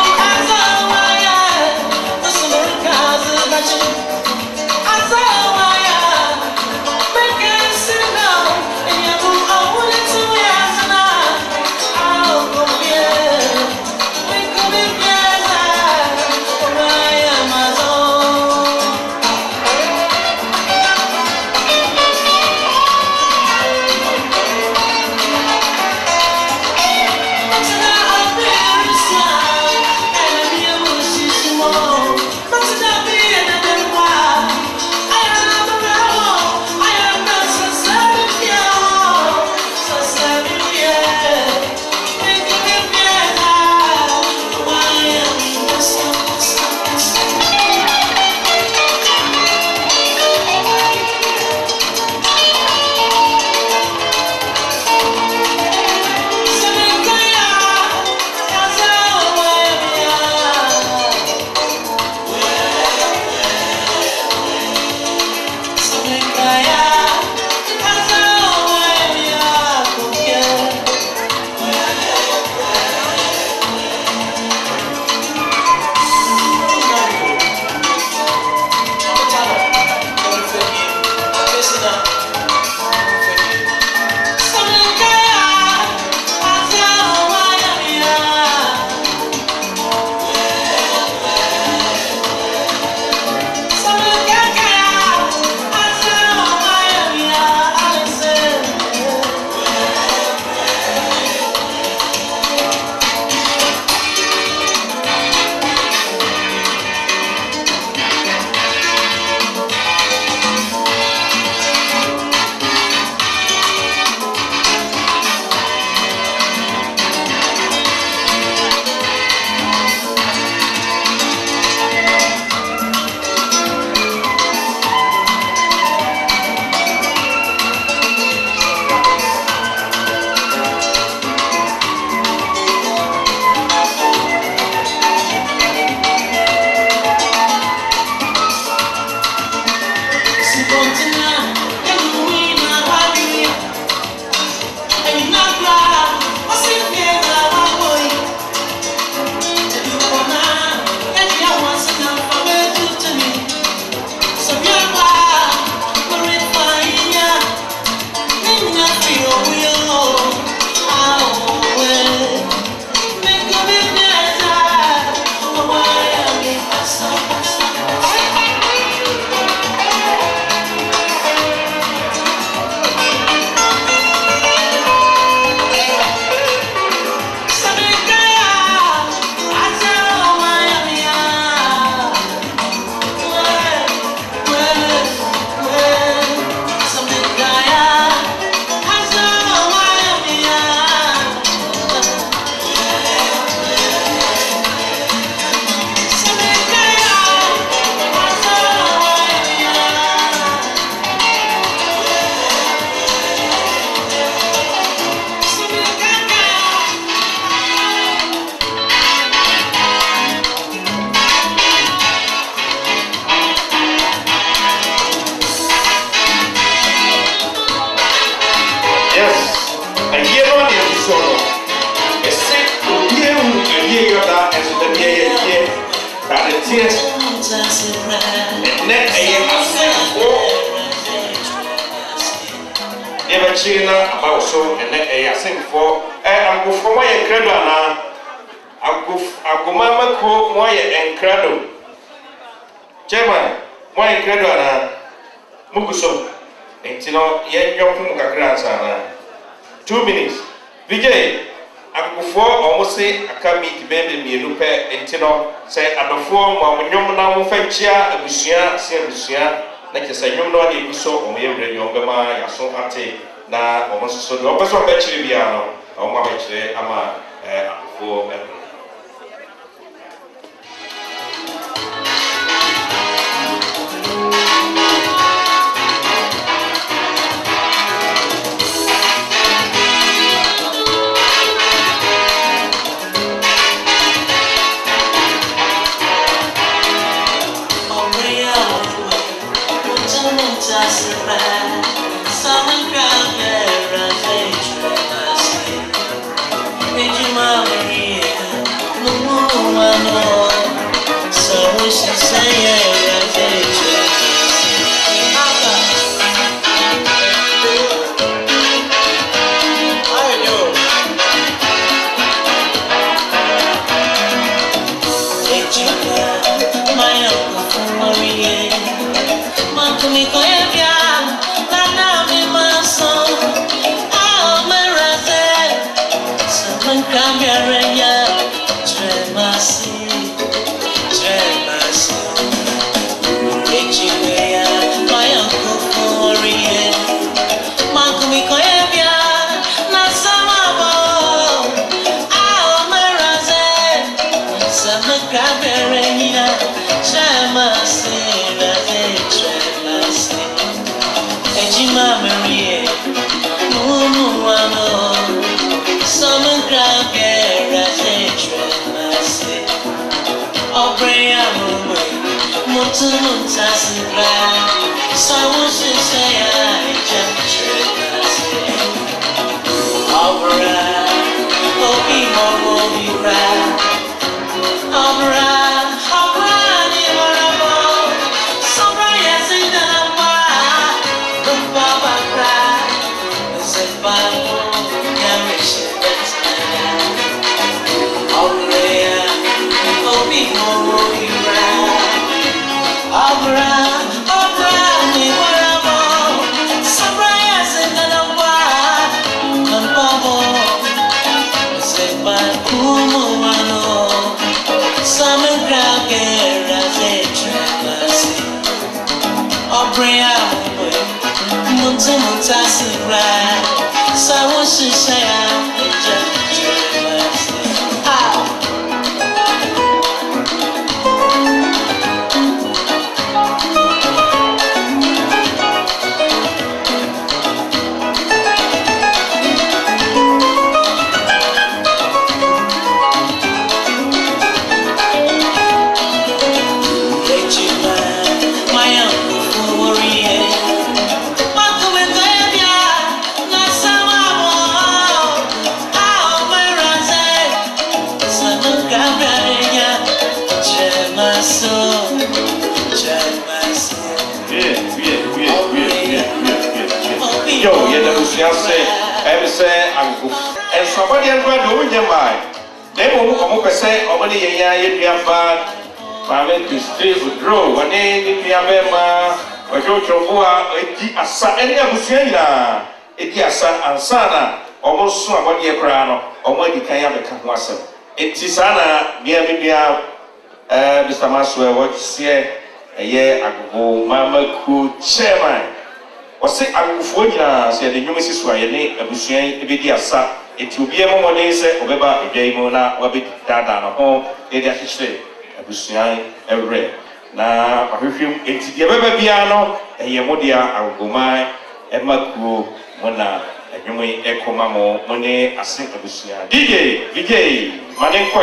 I saw so no ese obie hu ebie yoda enso da bia ye ye that the tears ne eye asenfo eba china about so ne eye asenfo eh agofo mo ye credo ana agof agomama ko mo ye encredo chairman mo ye credo ana muguso entino ye nyonku kakra sana two minutes vijay agofo omo se aka meet bebe mienu pe entino se adofo mo nyom na mo fanchia abusua se abusua na kesa nyom no na ebiso omo ye wure nyom ma yaso ate na omo so do opeso be chire bia no omo ba chire ama eh agofo ansana omoso abode kra no omo adikan ya beka ho asem enti sana bia bia eh Mister Maswe what say eye agbo mamaku chairman wose agufo nyina se de nwomesi so aye ne abusuan ebedi asa enti obi emo ne se obeba edwai mu na wabe dada no ho e de ahihire abusuan ewre na ahwehwem enti de beba bia no eye modia agoma emaku mona enwumi ekoma mo mone asen abusuan D J D J manenkoi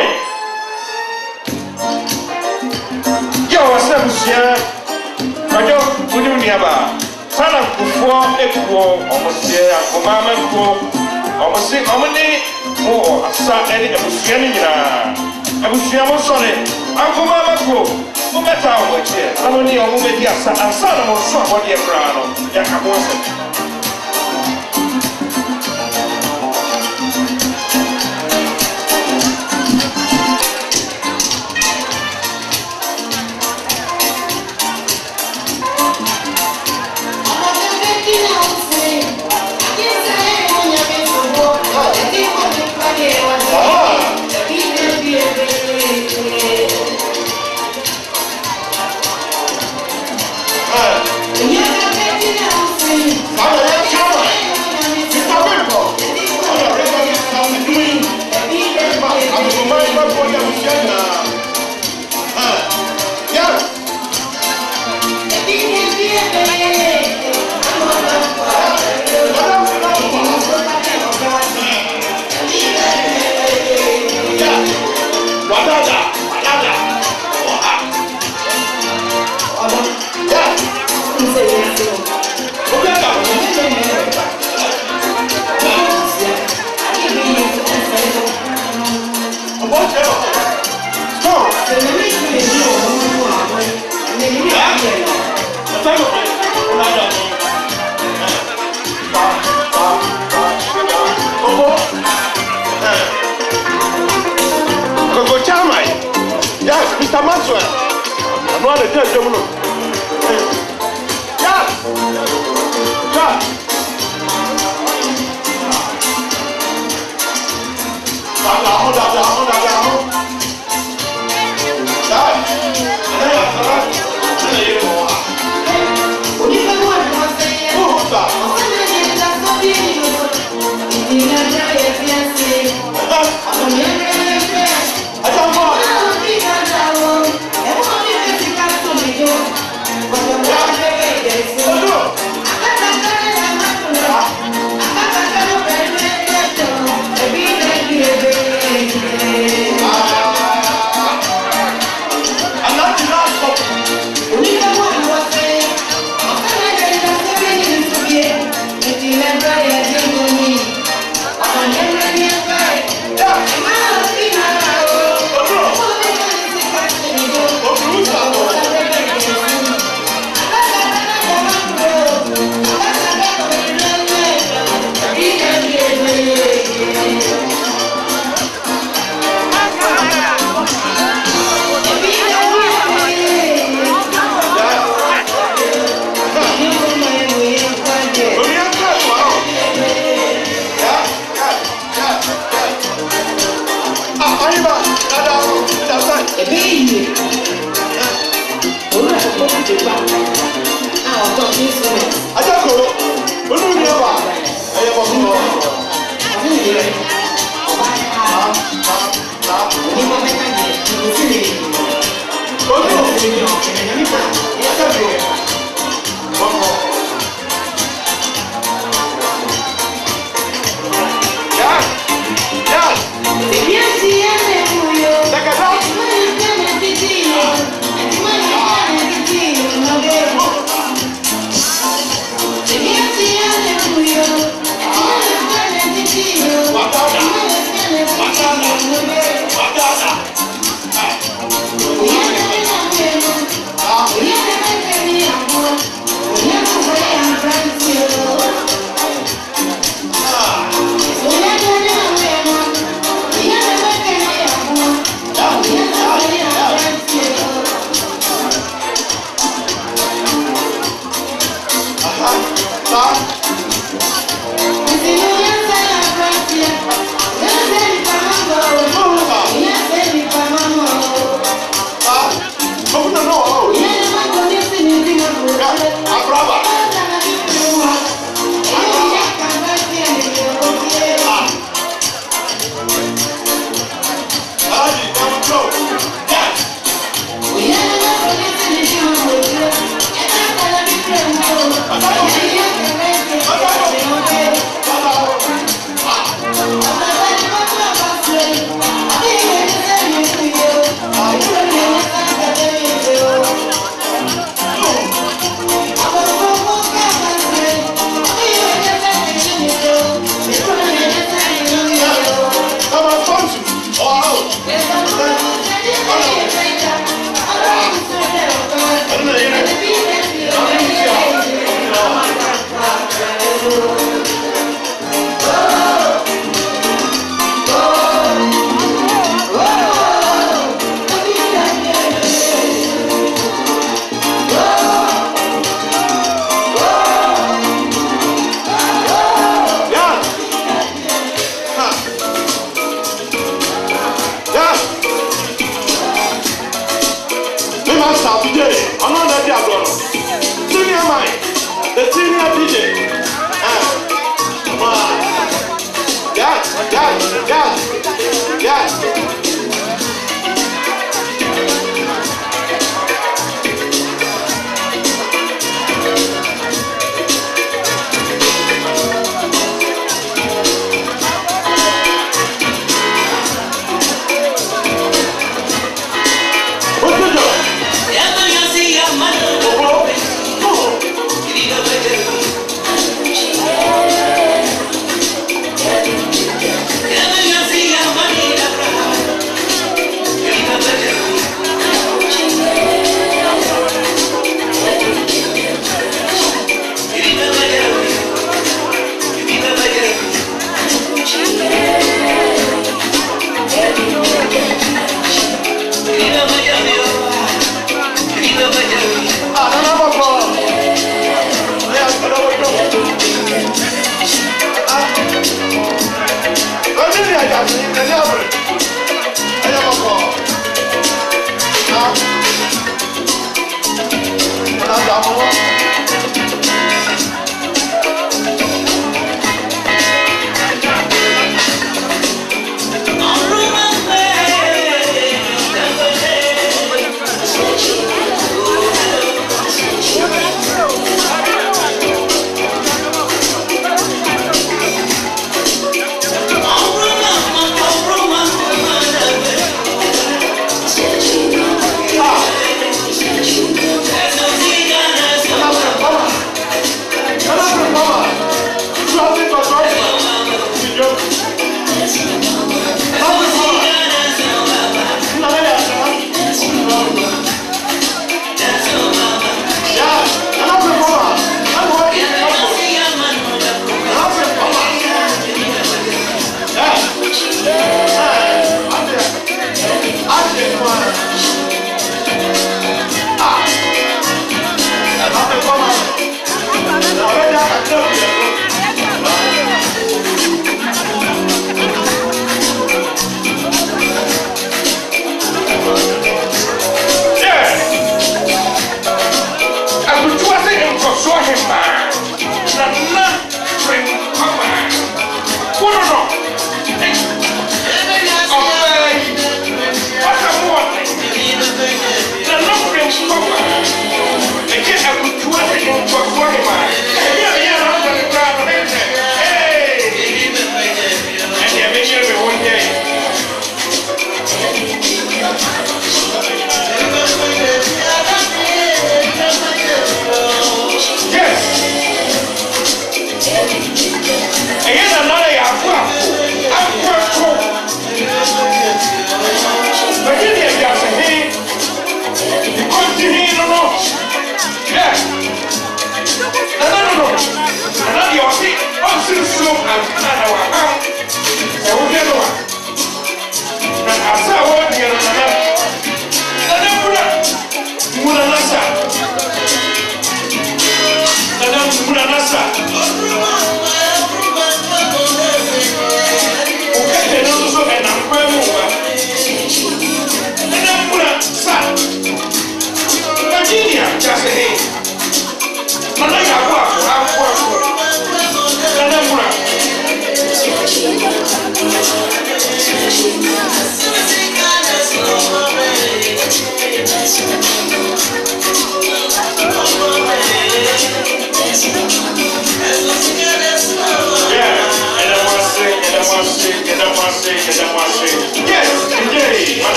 yo wase abusuan kajo muni uniaba sana kufo ekuo omosie agoma meko ọmọ sí ọmọ ní mo asa ẹni ẹbùsùn ẹni nyinaa ẹbùsùn ẹmọ sọrọ akọmọ amako mo mẹta ọmọ ẹkyẹ ọmọ ní ọmọ bẹ di asa asa na mo sọ abọdeẹ koraa no yẹ ka mo ọsẹ. Mister Maxwell, I'm not a judge. Yeah, yeah. Hold up, hold up, hold up, hold up. Yeah, yeah, Yes. Yes.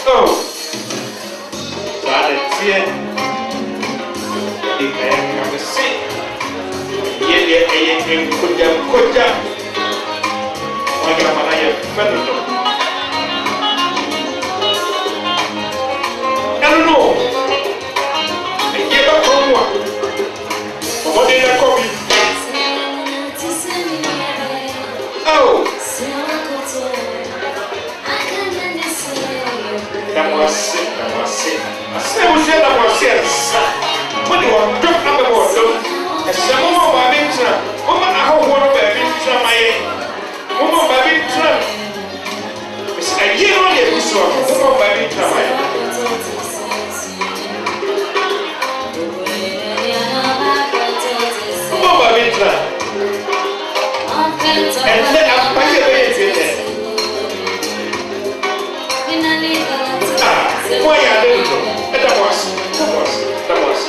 Oh, Sada Tia, the man of the sea. Yet, yet, yet, yet, could you, could you? I got my eye federal. I don't know. I give up on one. What did I call you? Oh, that was it. That was it. I said, we said that was it. What do you want? Drop on the water. I said, Mama, my baby, Mama, I hope one of my baby, my Mama, my baby, I said, I hear on the episode. Mama, my baby, my Mama, my baby, and then I'm back again. Ah, why are they doing? That was, that was, that was.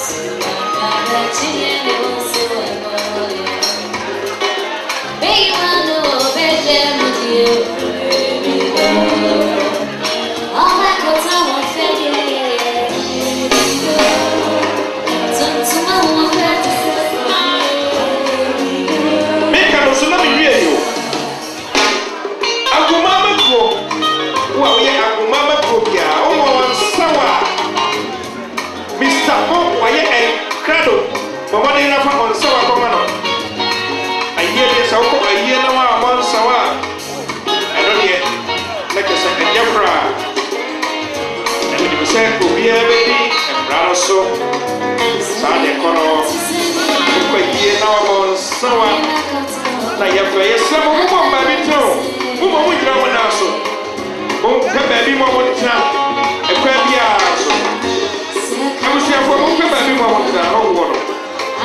Mama didn't have on Sawa Comano. I hear this, I hear no one on Sawa. I don't hear like a second Jeffra. And when you say, go be a baby, and brother so Sunday Cono, who hear now on Sawa. Now you have a slam of one baby too. Who will you know now? So, who can baby more one time? A crabby ass. I was here for who can baby more one time.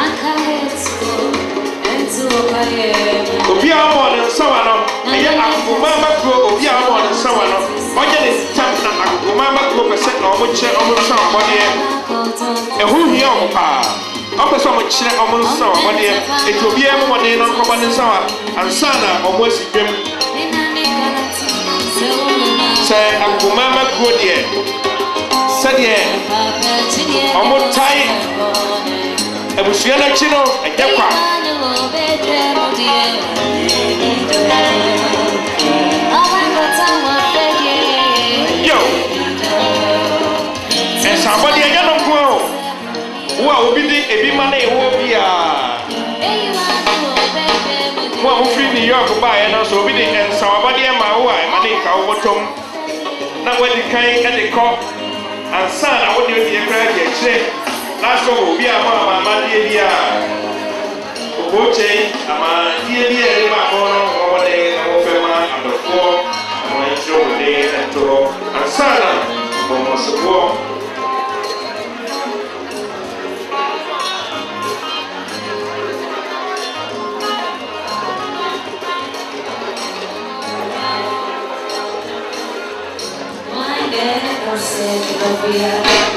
Obi a mo ne sawa no eye akoma makro obi a mo ne sawa no oje ne tam na akoma makro pese na omo kire omo sawa bode e hu hia o pa o pese omo kire omo sawa bode e to obi e mo ne no ko bode sawa ansa na omo asidwem se akoma makro de se de omo tai ebusia na chino ejekwa yo and somebody anya no ko wo a obi di ebi ma na ewo bia wo a free New York ba ya na so obi di and somebody ma wo a ma na ka wo tom na we di kan e de ko ansa na wo di o di e kra je kire last one will be a mama, my dear. Oche, ama dear dear, my mom, one day, and and the four, and my children, and to and Sana, for support. My dad was said,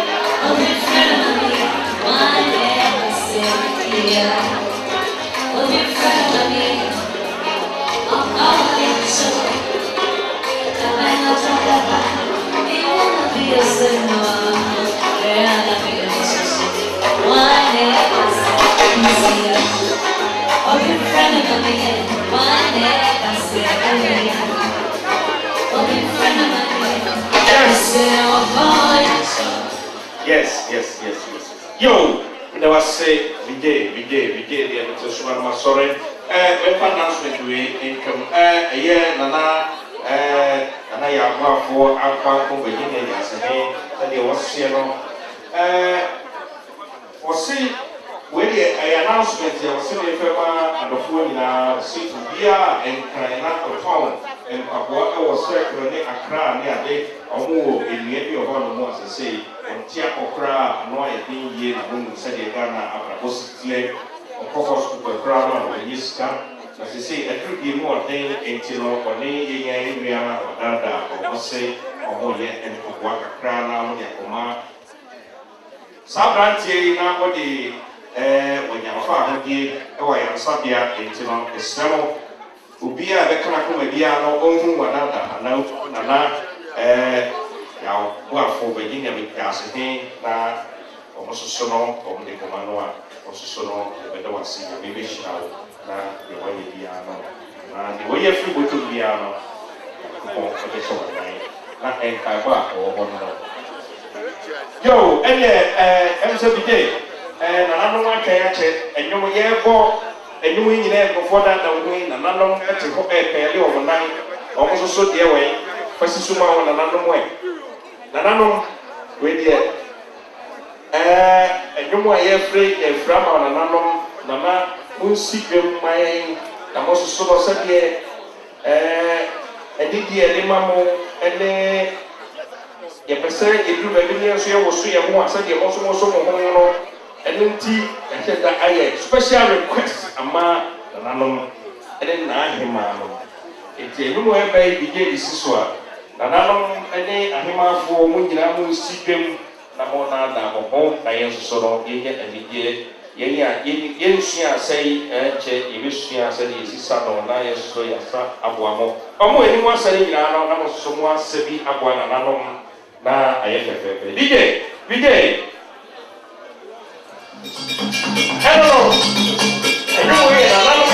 Yes, yes, yes, yes. Yo, there was say Vijay, Vijay, Vijay, the Anatoshman sorry. Uh, when announcement we income, uh, yeah, Nana, uh, Nana Yama for Alpha, Virginia, as a name, that there was zero. Uh, for see, when the announcement, there was a favor and the phone in a seat to be and Karina for town, and what I was circling Accra near day, or more in the area of one more to say. Tia okra no e din ye na bunu se de Ghana abrabosie okofos ku okra no e yiska na se se atru di mo den enti no oni ye yan nua na odada okose omo ye en kokwa kakra na mo de akoma sabrantie na mo de eh onyafa ahodi e wa yan sabia enti no esemo obi a be kana ko ma bia no onhu wadada na na eh Yao, one for Virginia with Cassidy, na almost a sono, or the Comanoa, or sono, the better one see, maybe shall, na the way you piano, and the way you feel good to piano, for the show, not a Kaiba or one. Yo, and yeah, uh, M C B J, and another one can check, and you will hear for, and you win there before that, and win another one to go a overnight, almost so dear way, for Suma on another way. Nanano, with the and you might have free a from on another, Nana, who seek them my, the most sort of said here, and did the Limamo, and the ya pese edu ba bi nso ye wo so ye ho asa de mo so mo so mo ho no enti ya che da aye special request ama nananom ene na ahema no enti enu mo e ba bi je disi so a nananom ene ahema fo mo nyina mo sidwem na mo na da mo ho na ye so so no ye ye anigye ye ya ye ye nsua sai e che ye besua sai ye sisa no na ye so ya sa aboa mo omo eni mo asare nyina no na mo so mo asabi aboa nananom na ayefefe D J D J hello hello we na na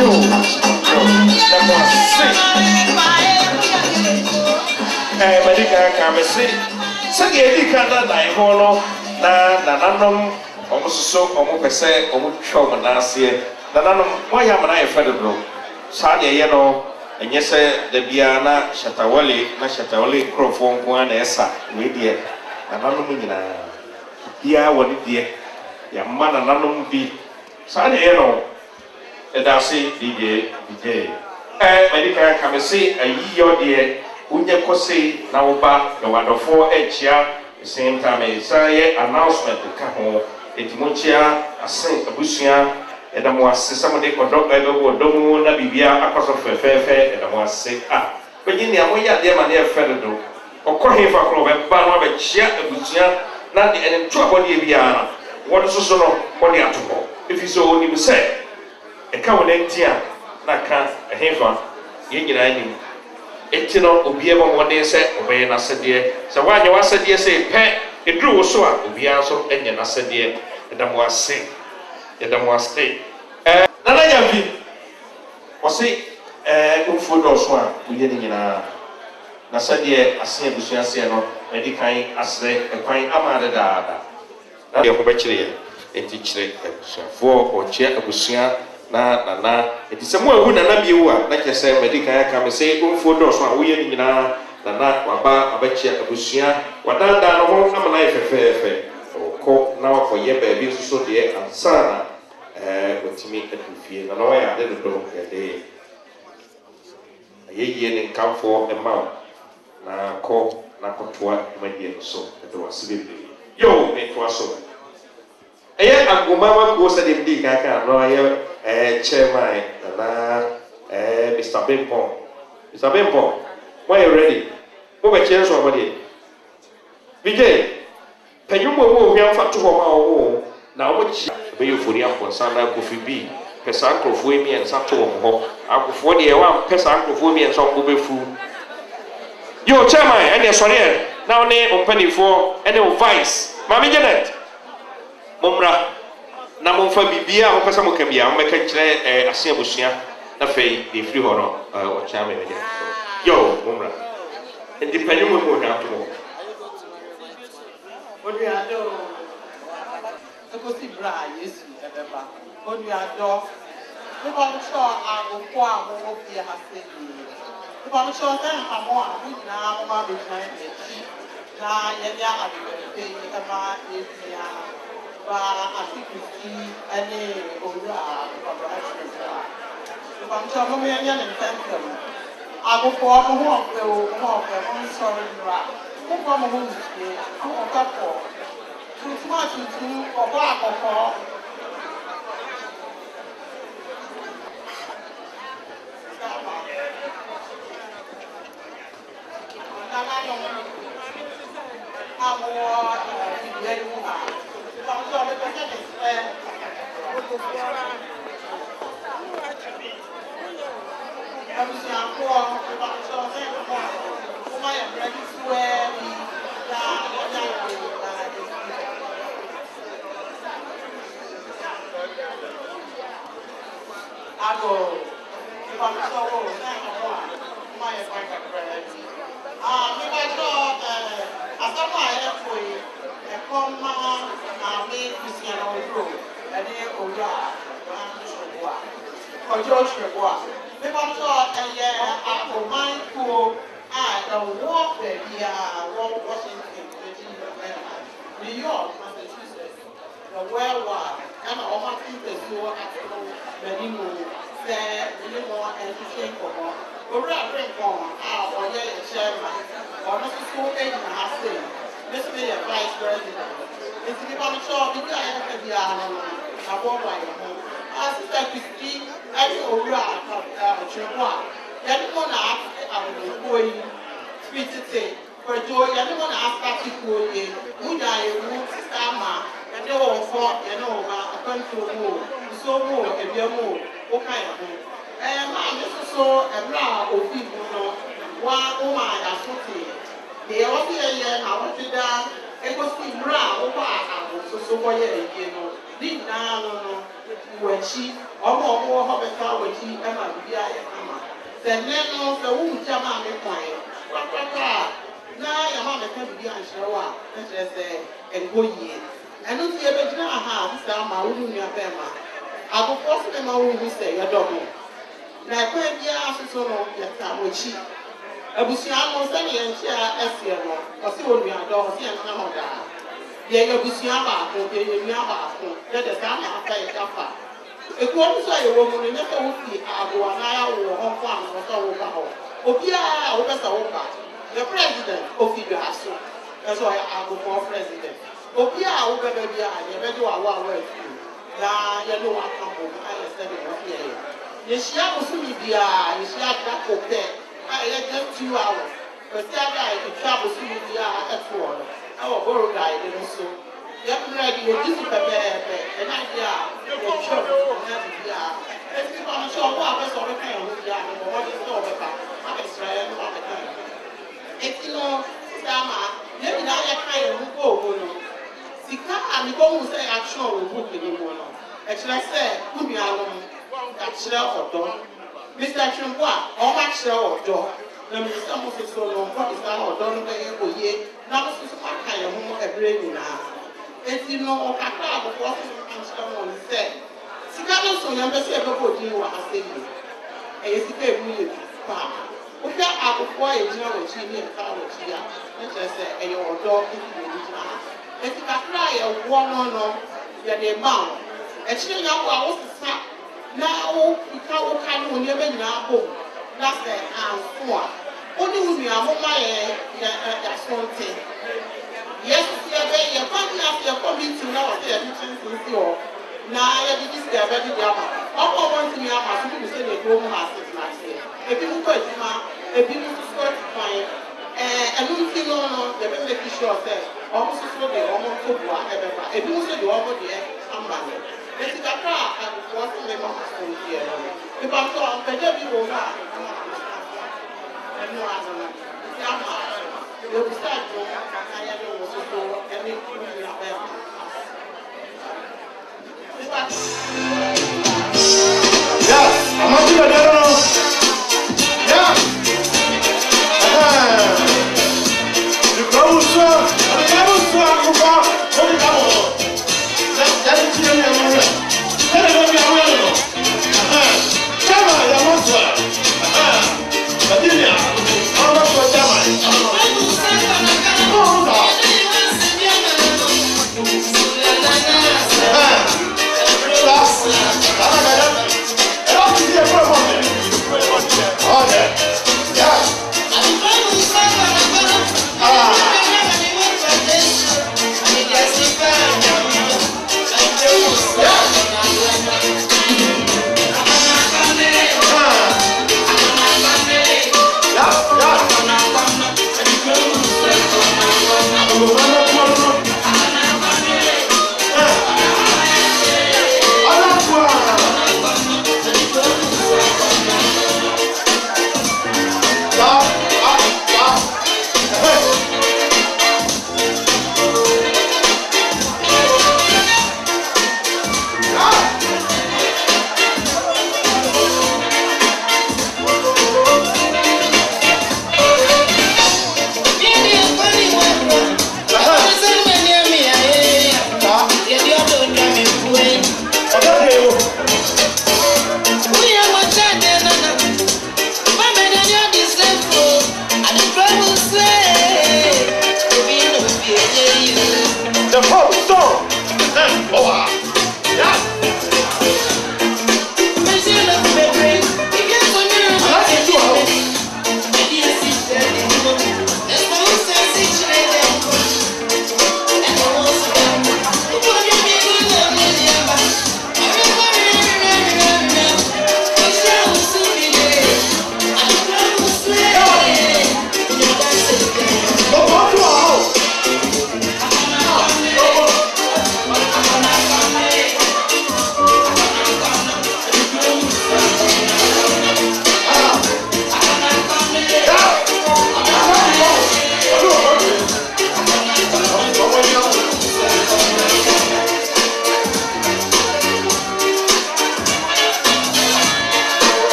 Yo, yo, that was sick. Eh, Medica, come see. Say, Edica, that I hold na na nanom almost so almost per se almost show and last year. Na nanom, why am I afraid of bro? Sadia, you know, and yes, the Biana, Shatawali, na Shatawali, Crofon, one essa, with dear. Na nanom, yeah, what it dear. Ya man and nanom be. Sadia, you know. Edasi D J D J. Eh, Medica come see a year dear. Unye kose na uba the wonderful echia. The same time say announcement ka ho. Etimonchia asen abusia. Edamu ase somebody kodok ebe wo domu na bibia akoso fefefe edamu ase ah. Begini amoya de ma na efe do. Okọ hefa kro be ba no be chia abusia na de entu abode bia na. Wo so so no wo de atobo. If you so ni say eka wona ntia na ka ehemfa ye nyina anim etino obiye bo modern se obeye na sede se wanye wasede se pe edru wo so a obia so enye na sede edamo ase edamo ase eh na na yambi osi eh umfu do so a uye ni nyina na sede ase abusua se no medikan ase ekwan amade daada na ye ho be kire enti kire abusua fo o che abusua na na na eti se mo awu na na biewu a na ke se medical ya ka me se umfo do so a wo ye ni nyina na na waba abachia abusua wadanda no ho na na efefefe ko na wa ko ye ba bi so so de ansana eh otimi edufie na no ya de do ke de ye ye ni kamfo e ma na ko na ko toa ma die so de wasibe yo me toa so eye agoma ma ko se de bi ka ka no ye eh chairman na eh Mister Bimpo Mister Bimpo when you ready mo be chair so abode Vijay penyumo mo hwam fa to ho ma wo na wo chi be you fori amponsa na Kofi B pesa ankrofo emi en sa to ho akofo de e wa pesa ankrofo emi en so go be fu yo chairman ene sori e na one ompanifo ene o vice Mami Janet momra na mo fa bibia ho pesa mo kabia mo meka kire eh ase abusua na fei de free ho no o cha me me yo momra independent mo mo ha to Odi ado ko si bra Yesu ebeba odi ado ni ba nso agofo a mo fi ha se ni ni ba nso se amo a ni na mo ma be na e na ye ya ado pe e ba e ya ba afikisi ane owura operation sa ba nso mo me nya ne temple agofo mo ho pe o mo pe mo nso ra mo ko mo ho ni mo ka po tutu atutu obo akoko Nana yo amo eh ni ha ba nso me pe ke eh I'm saying, I'm going to go to the house. I'm ready to wear the I go. If I'm so old, I'm my friend. Ah, me I saw uh, I saw my airway. I come now, me Cristiano Ronaldo, and then Ola, and Shogwa. Ojo Shogwa. Me I saw a year after my pool. Ah, the walk there, yeah, Washington, New York, Massachusetts, the worldwide, and all my people who are at home, many more, say, many more, and to change for more. But we're not bring on, ah, or yeah, chairman, or not to school eight and a half day. This be a vice president. It's the people show, we got to be on a war by your home. As if I could speak, I know you are a children. Anyone ask I will go in speech today. For joy, anyone ask that people in Muda, you Sama, and they all fought, you know, a country war. So more, if you're more, what kind of home? And I'm just so a brow of people know one woman that's footy. They all be a year, I want to down, it was the brow, oh, I was so for you, you know. Deep down, when she ọmọ ọmọ ọmọ bẹta wọchi ẹma bibi ayẹ kama sẹ nẹnu sẹ wọmu tí a máa mi kwan pátápátá na yàmá mi ká bibi ànhyẹrẹ wa ẹkyerẹ sẹ ẹnkọ yie ẹnu tí yẹ bẹ gyina aha sísè ama wọnú nua bẹẹ ma àgùkọ fún mi ma wọnú sẹ yẹ dọmọ na ẹkwan bi a soso no yẹ ta wọchi abusua no sẹ ni yẹn nkyɛn ɛsiɛ no ɔsi wɔ nua dɔ ɔsi yɛn nka hɔ daa yɛ yɛ abusua baako yɛ yɛ nua baako yɛ dɛ saa na afa yɛ kafa. Ekuo nso a yɛwɔ mu no nyɛ sɛ wofi aboa na ayɛwo hɔ nko a na wɔsɛ woba hɔ obiara a wopɛ sɛ woba yɛ president ofi dwa so ɛsɛ ɔyɛ agofɔ president obiara a wobɛbɛ bi a yɛbɛgye wɔ awo a wɔafi na yɛne waka ho ayɛ sɛde wɔfiɛ yɛ yɛhyia bosome biara yɛhyia da kopɛ a ɛyɛ just two hours bɛsi ada a yɛtwa bosome biara ɛto hɔ no ɛwɔ boroga yɛde no so yɛmmerɛ de yɛdi so pɛpɛɛpɛ ɛna deɛ a yɛtwam ɛna bibia ɛsi ba no hyɛ ɔbɔ a pɛ sɛ ɔbɛka yɛn ho bia no bɔmmɔde sɛ ɔbɛka abɛsra yɛn no abɛka yɛn ho ɛti no saa ma yɛn nyinaa yɛka yɛn ho kɔɔ mu no sika a mebɔhu sɛ yɛatwerɛ wɔ book no mu no ɛkyerɛ sɛ wo nuanom yɛakyerɛ ɔdɔ Mister Twempo a ɔmakyerɛ ɔdɔ na mesɛ mo soso no nkɔde saa ɔdɔ no bɛyɛ oye na mo soso aka yɛn ho ɛberɛ nyinaa eti no kakra abofo ọsọ nkyerɛ mo nsɛ sika no so yɛn bɛsɛ ɛbɛbɔ din wɔ ase yi ɛyɛ sika emu yɛ paa wohwɛ abofo a yɛgyina wɔ akyi ne nka wɔ akyi a ɛkyerɛ sɛ ɛyɛ ɔdɔ eti yɛ gyina ha eti kakra a yɛwɔ no no yɛde ma wo ɛkyerɛ nya wo a wosesa na wo ka wo ka no nneɛma nyinaa bom na sɛ anso a wo ne wo nua mo ma yɛ yɛ yɛasonte yes, yeah, yeah, come here, you're coming to now, you're teaching to you. Now, you're this guy, but you're all want to me, I'm asking you to say the home has it last year. If you put him out, if you need to score to find, and you see, no, no, they're making sure that almost so they almost took one ever. If you say the over there, I'm money. Let's get a car and what's the name of the school here. If I'm so, I'm better be over. And no other. You will start to any yeah, I'm not sure they don't know. Yeah. The crowd so, the crowd so, I'm going to go. That's the thing I'm going to do. Tell them what I'm going to do. Come on, I'm going to go. But then, I'm going to go down. Yes.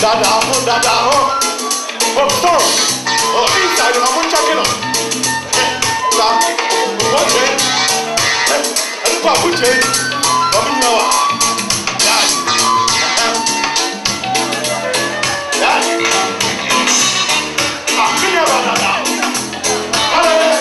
Dada, oh, dada, oh. Oh, sorry. Oh, inside, I'm going to check it out. Stop. What's it? I don't know what it is. Come in now. Dad. Dad. Ah, come here, dada. Dad.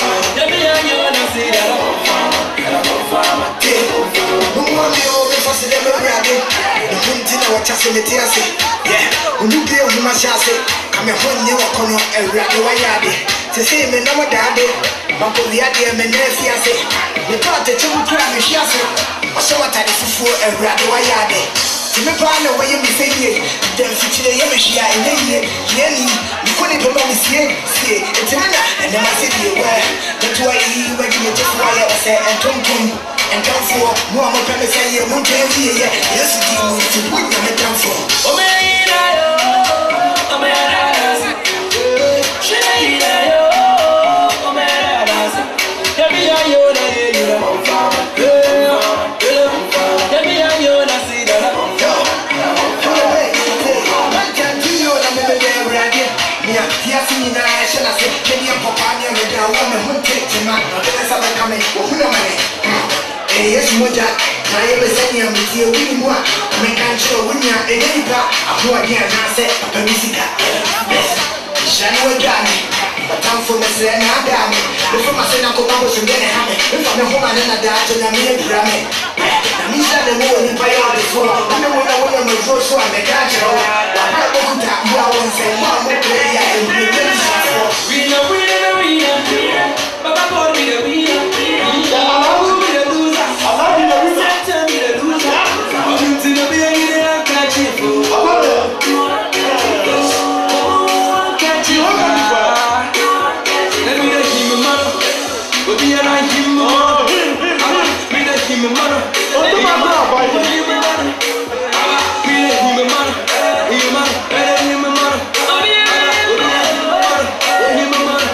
Don't want me over, chase me tiase. Yeah, when you be on my chase, come here when you walk on a radio wire. To say me no more daddy, but for the idea, me never say. You thought the two grand is yes, so what I did for a radio wire. To me, find a way you say, then sit in the image here in the year. Yenny, you couldn't even know me say, say, it's a minute, and then I said, you were. That's why he went to just why I said, and Tom Tom, and come for more of a say, you won't tell me, yes, you do to put them down for. Oh, man, oh, man, oh, man, let me hear you, let me hear you, let me hear you, let me see that. Yes, Moja, I ever send you with you. We want to make a show when you're a neighbor. I know again, I said, a music. Shani Dani, but I'm from the Sena Dami. Before my son, I could go to get a hammer. If I'm a woman and a dad, and I'm a grammy. I mean, that the more in Paya before. I know when I want to go so I'm a catcher. I'm going to have one say, Mom, we play and we will for. We know, we know, we know. Baba called me the winner. I will be the loser. I love you, the loser. Tell me the loser. I'm going to be a little catch you. Let me let him a mother. But be a night him a mother. We let him a mother. We let him a mother. We let him a mother. He a mother. Let him a mother. Let him a mother. Let him a mother.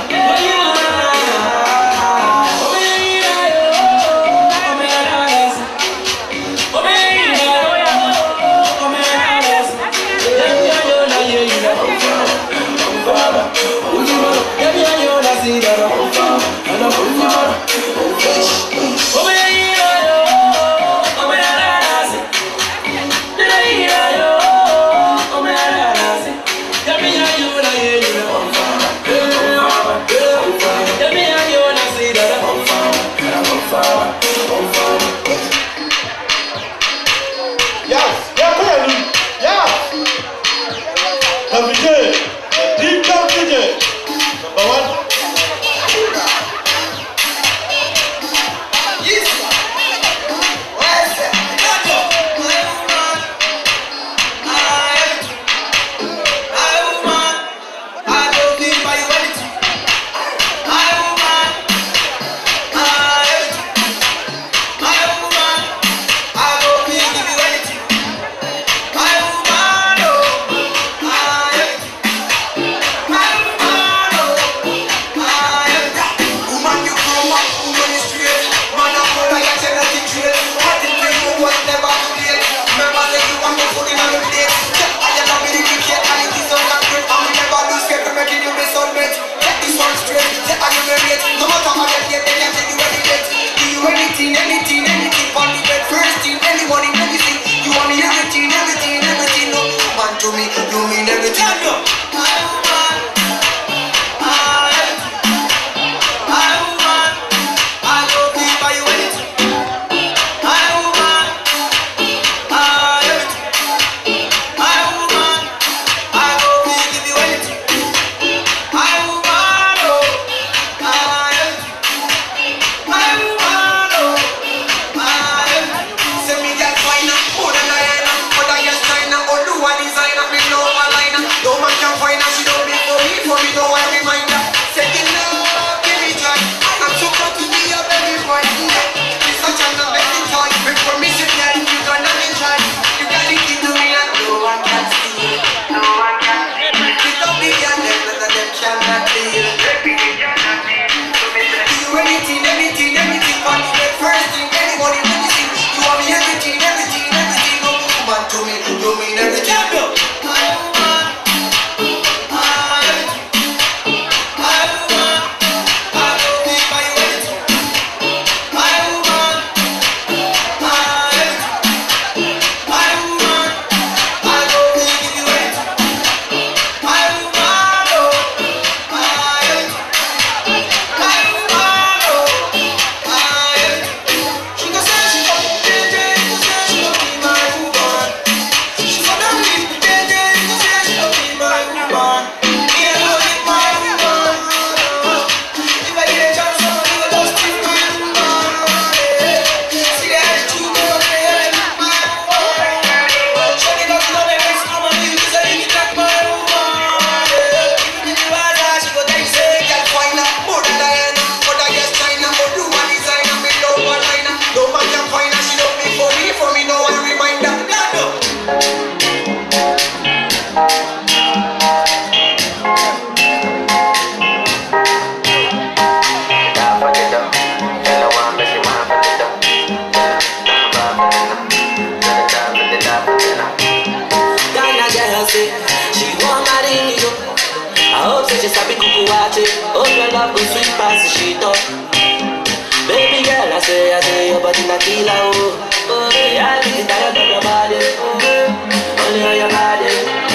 Ghana girl say she want marry me yo. I hope that she sabi kuku wache. Hope your love go sweet past the shit up. Baby girl, I say, I say your body na killer oh. Oh, yeah, I be tired of your body. Oh, only on your body.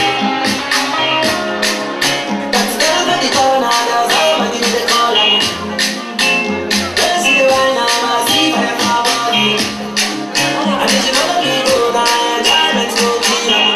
That's the girl with the corner, that's all I give the call. Let's see the wine, I'm a see by my body. I need you to be good, I enjoy it, go kill her.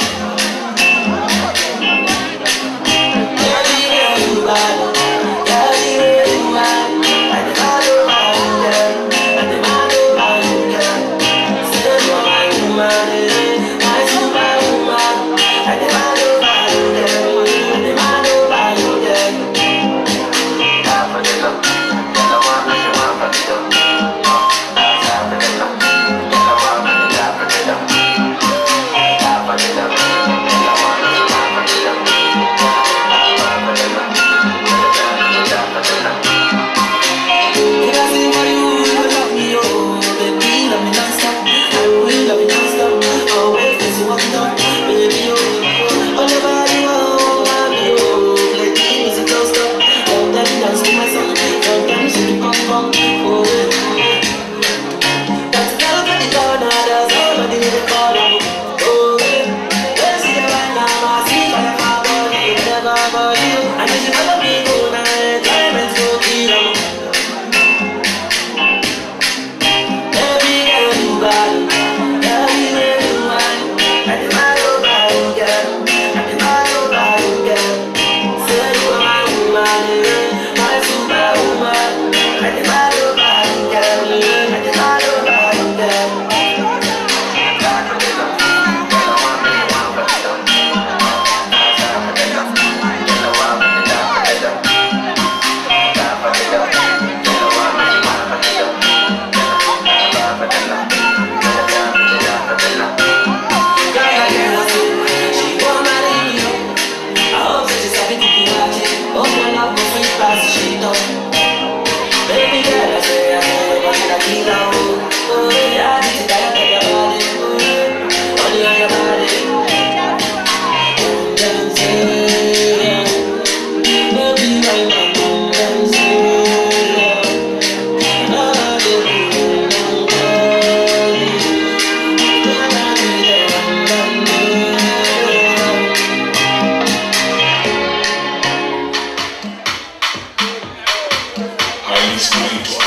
Girl, you know you bad. Girl, you know you bad. I never know how you get. I never know how you get. Say you're my woman, my superwoman. I never know how you get. I never know how you get. Yeah, for the love, yeah, I want to show up for the love. Yeah, for the love, yeah, I want to show up for the love. Yeah, for the love, yeah, I want to show up for the love. Yeah, for the love, yeah, for the love. If I sing for you, you love me, oh, baby, love me non-stop. I will love you non-stop. Always this you want to baby, oh, all about you, oh, mommy, oh, play the music non-stop. Don't tell me dance to my song. Don't tell me sing the pom-pom, oh, yeah. That's the girl from the corner, that's all I need to call her, oh, yeah. Let's see the right now, I see by my body, never body, oh. I need you to be good, I time and so kill her. Baby girl, you got it. Girl, you know you want it. I never know about you, girl. I never know about you, girl. Say you are my woman, my superwoman. I never know about you, girl. I never know about you, girl. God for the love, girl, I want me, I want for the love. God for the love, girl, I want me, I want for the love. God for the love, girl, I want me, I want for the love. Baby girl, I say, I say, your body like killer, oh. Oh, yeah, I need to die on your body, oh. Only on your body. Don't say, baby, right now, don't say, oh, baby, don't call me. Don't I be there, don't know. Highly spiritual.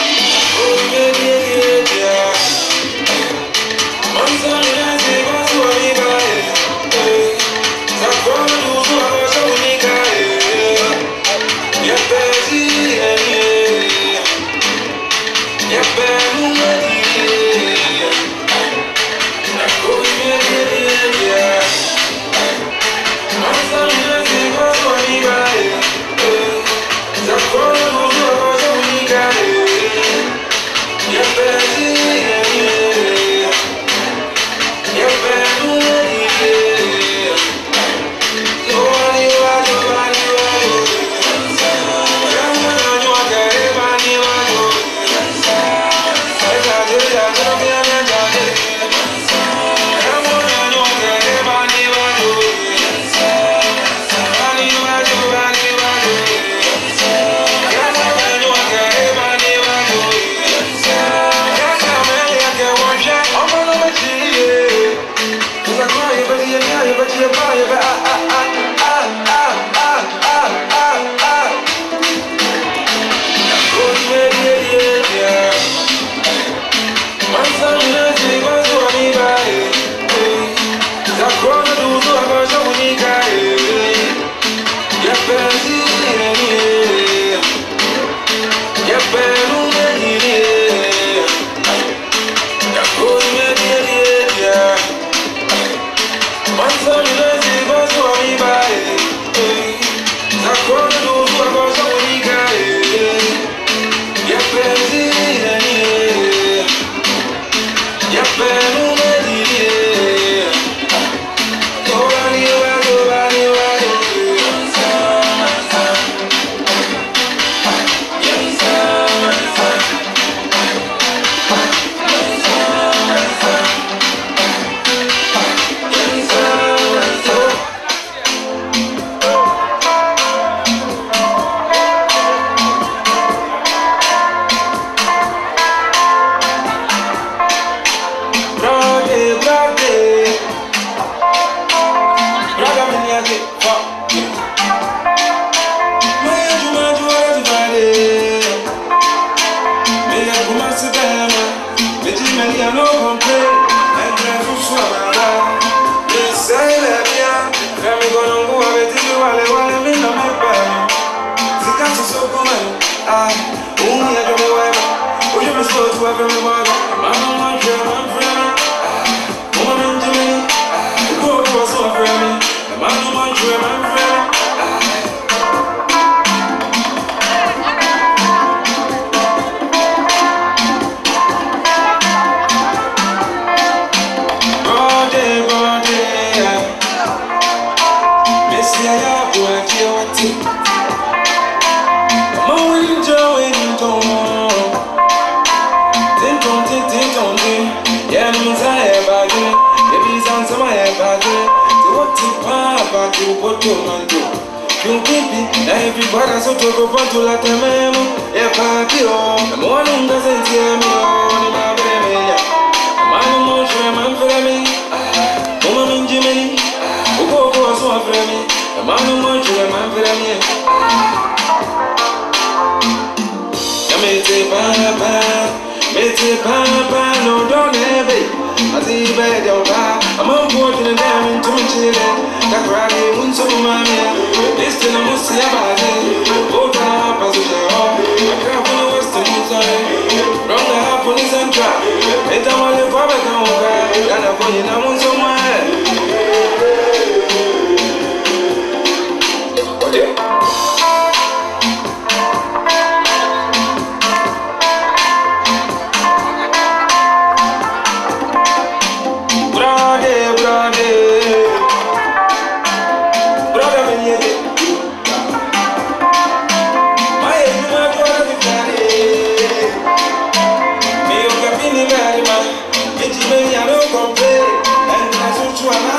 I'm sorry, I say, what's Everybody so to go to la tememo e patio mo lunga sentiamo ni ma bemia manu mo shema mfremi mo minjimi uko ko so mfremi manu mo shema mfremi mete papa mete papa no donebe azibe doba amon ko tin dem tumchile takrali unso mami listen na musi abade ota pazuja ho akafu west musai ronga hapo ni centra eta wale kwa bekaoka yana kwenye na munso mwa oje One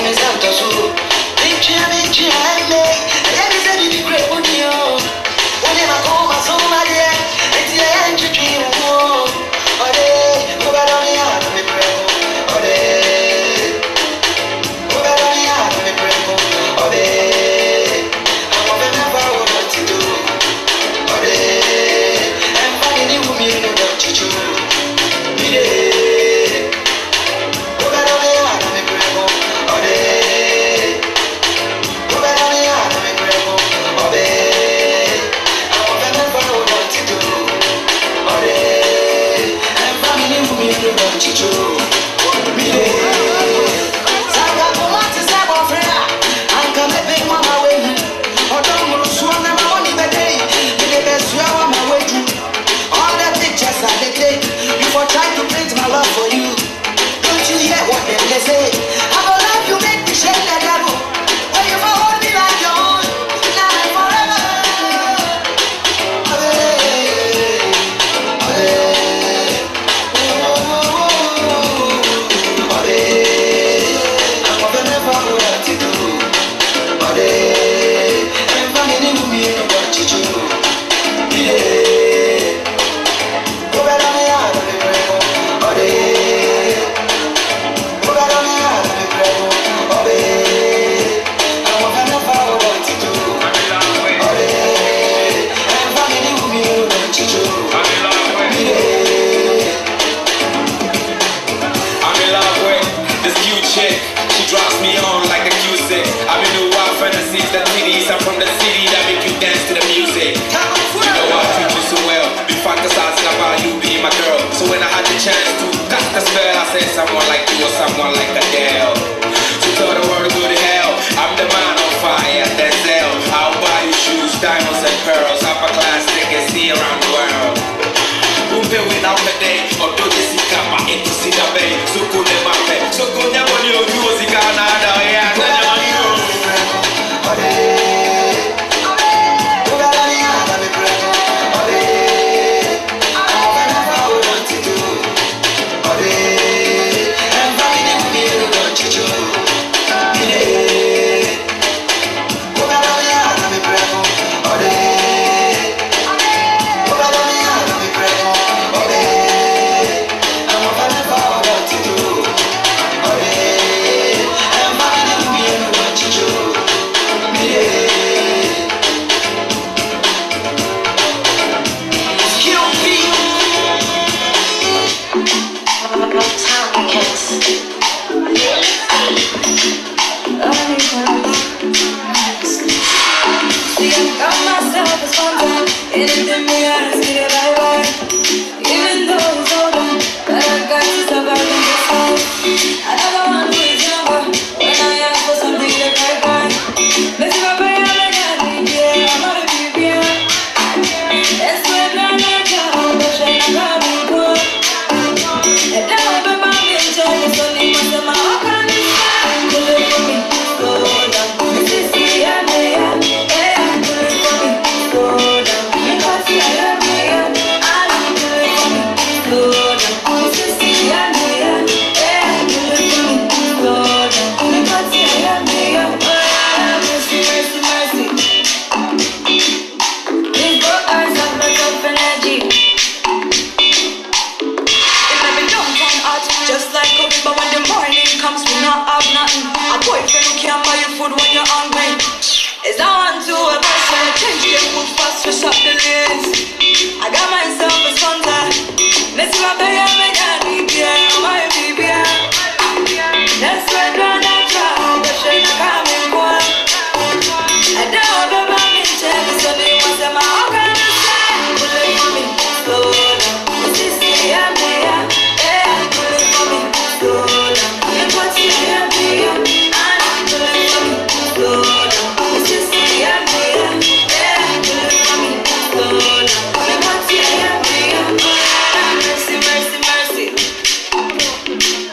Mercy, mercy, mercy.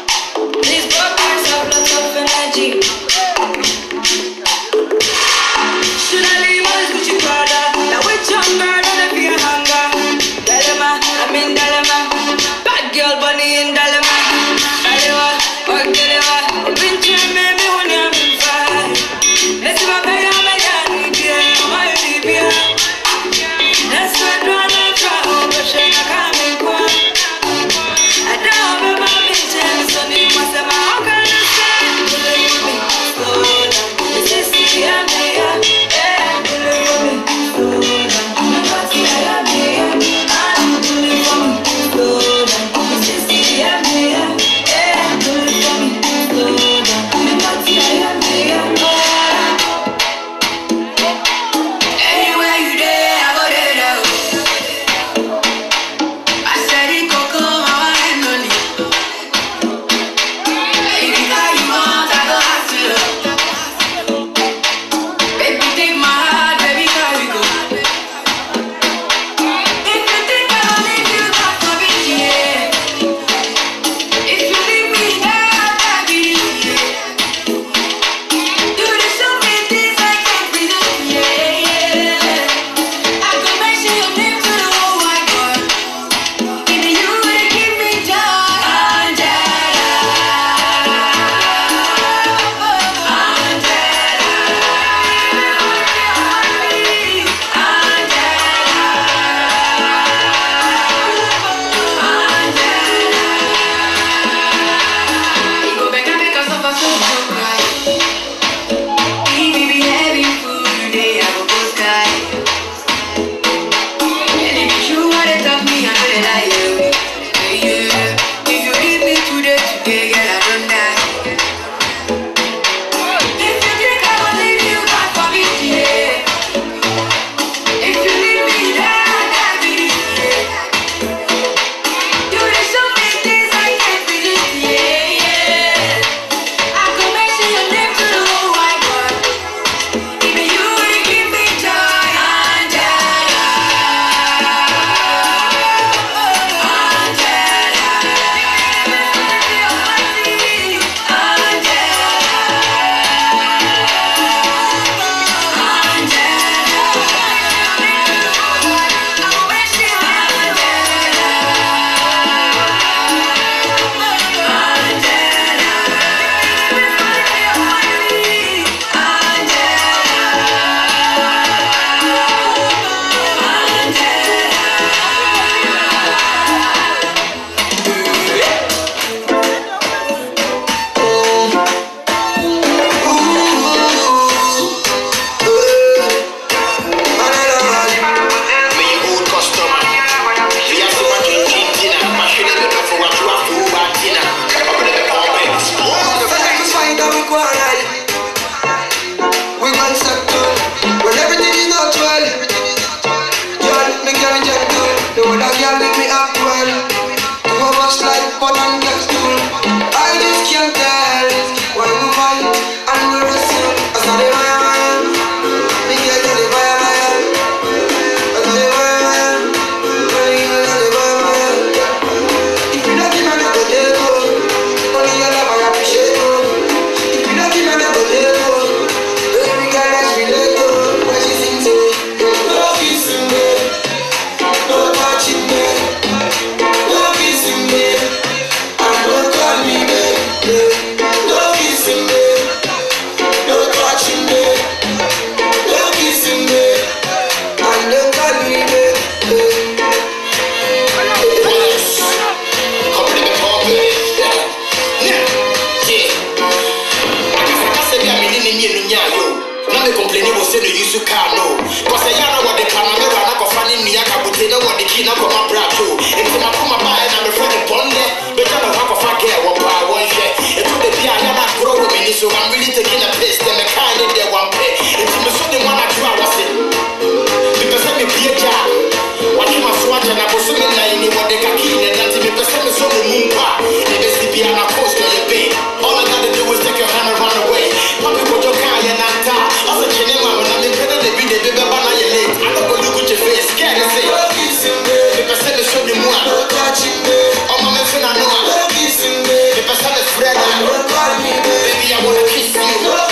me complaining was saying you used to car no. Cause I know what the camera and I got funny me, I got put in what the key now come up brato. If my come by and I'm a friend of Bonnet, but I don't have a fuck here, what I want here. It took the beer, I'm not growing in so I'm really taking a piss, then the kind in there one pay. It's me so the one I do, I was it. Because I'm a beer jar. What you must watch and I was so many what they can kill and that's me, but I'm so the moon bar. If it's the beer, I'm coast on your bay. All I gotta do is take your hand and run away. Mommy put your car and I'm down. I said, Chinema, when I'm in the baby, the baby, I'm not your late. I don't go look at your face, can't say, if I said the show you more, oh, my man, I know. If I said the friend, baby, I wanna kiss you.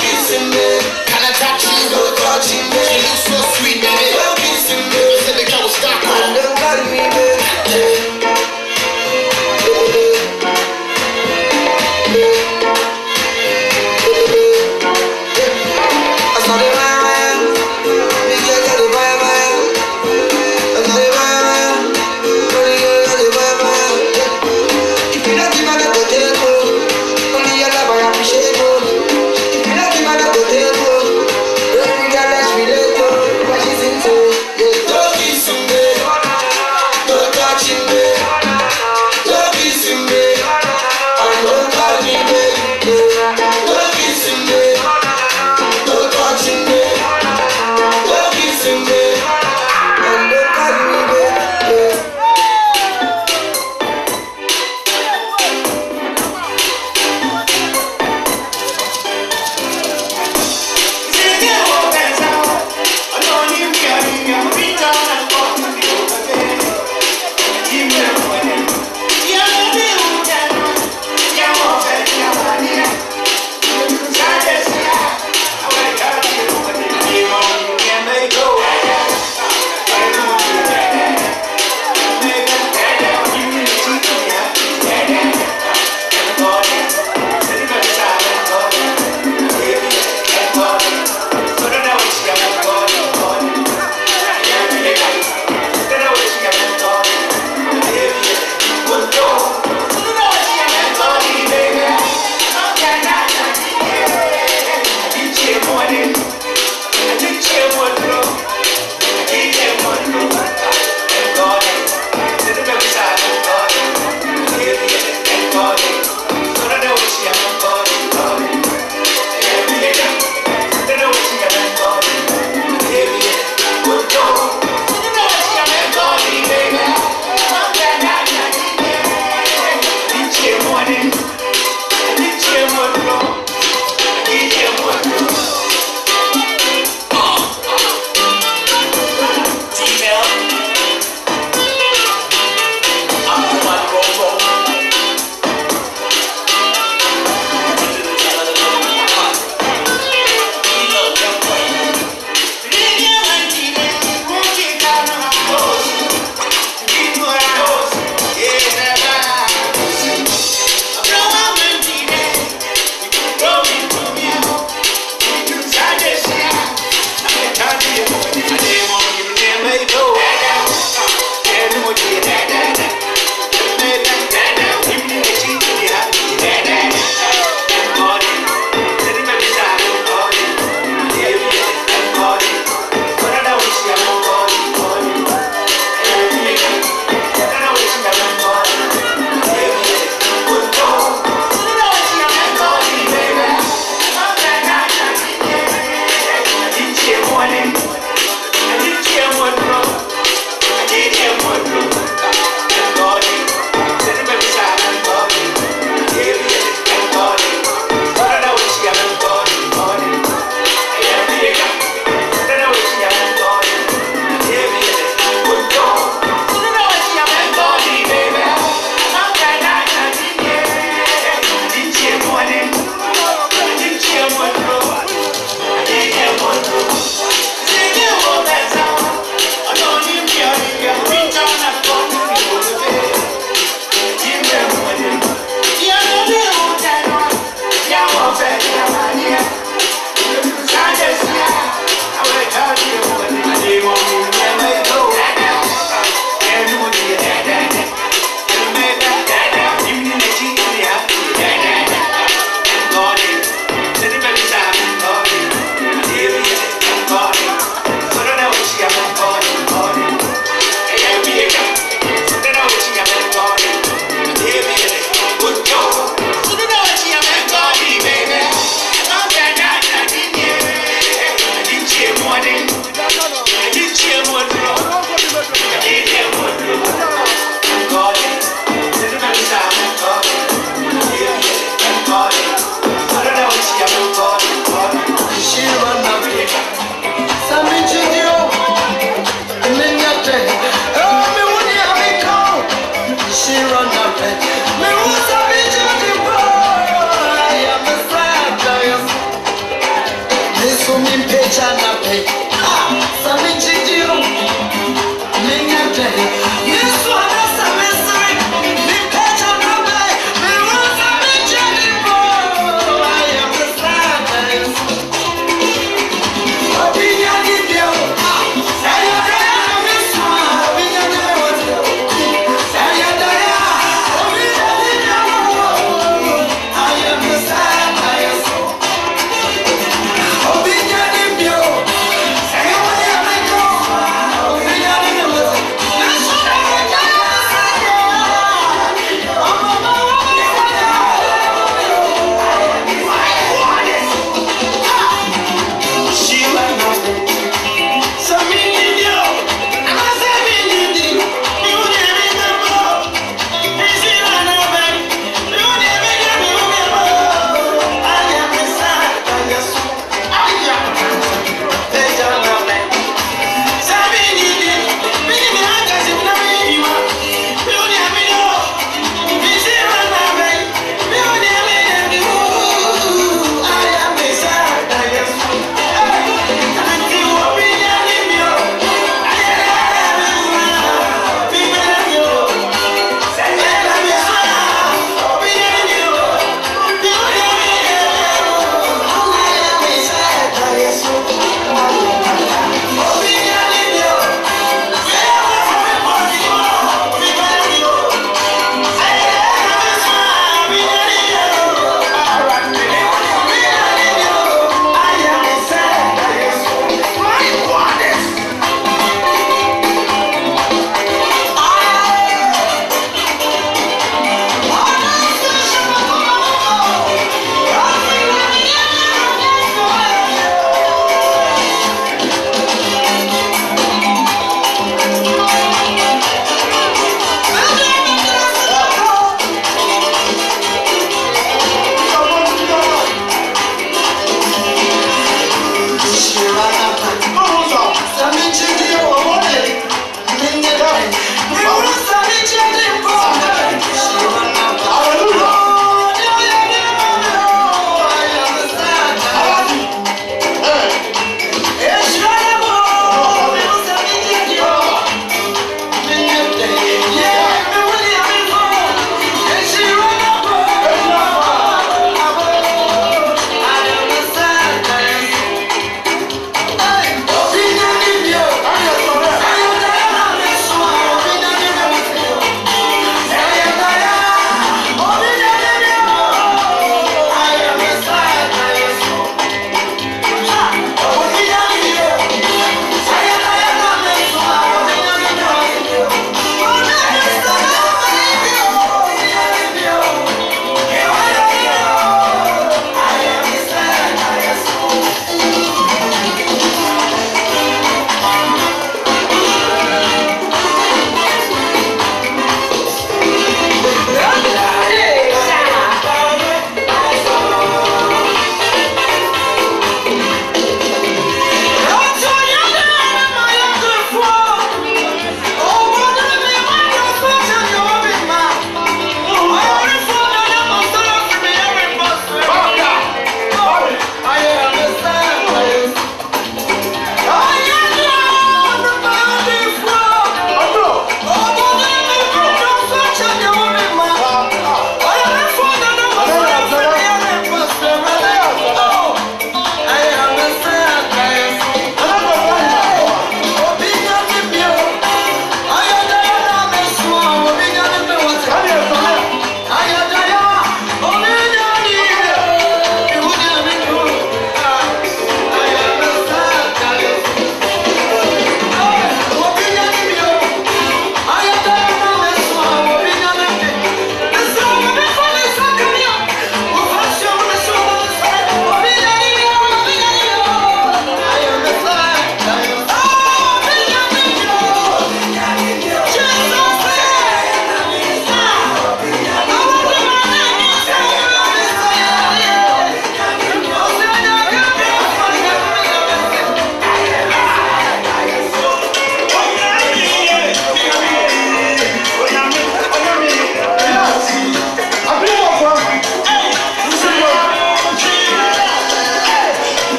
Ni pecha na pe. Ah, sa mi chijiro.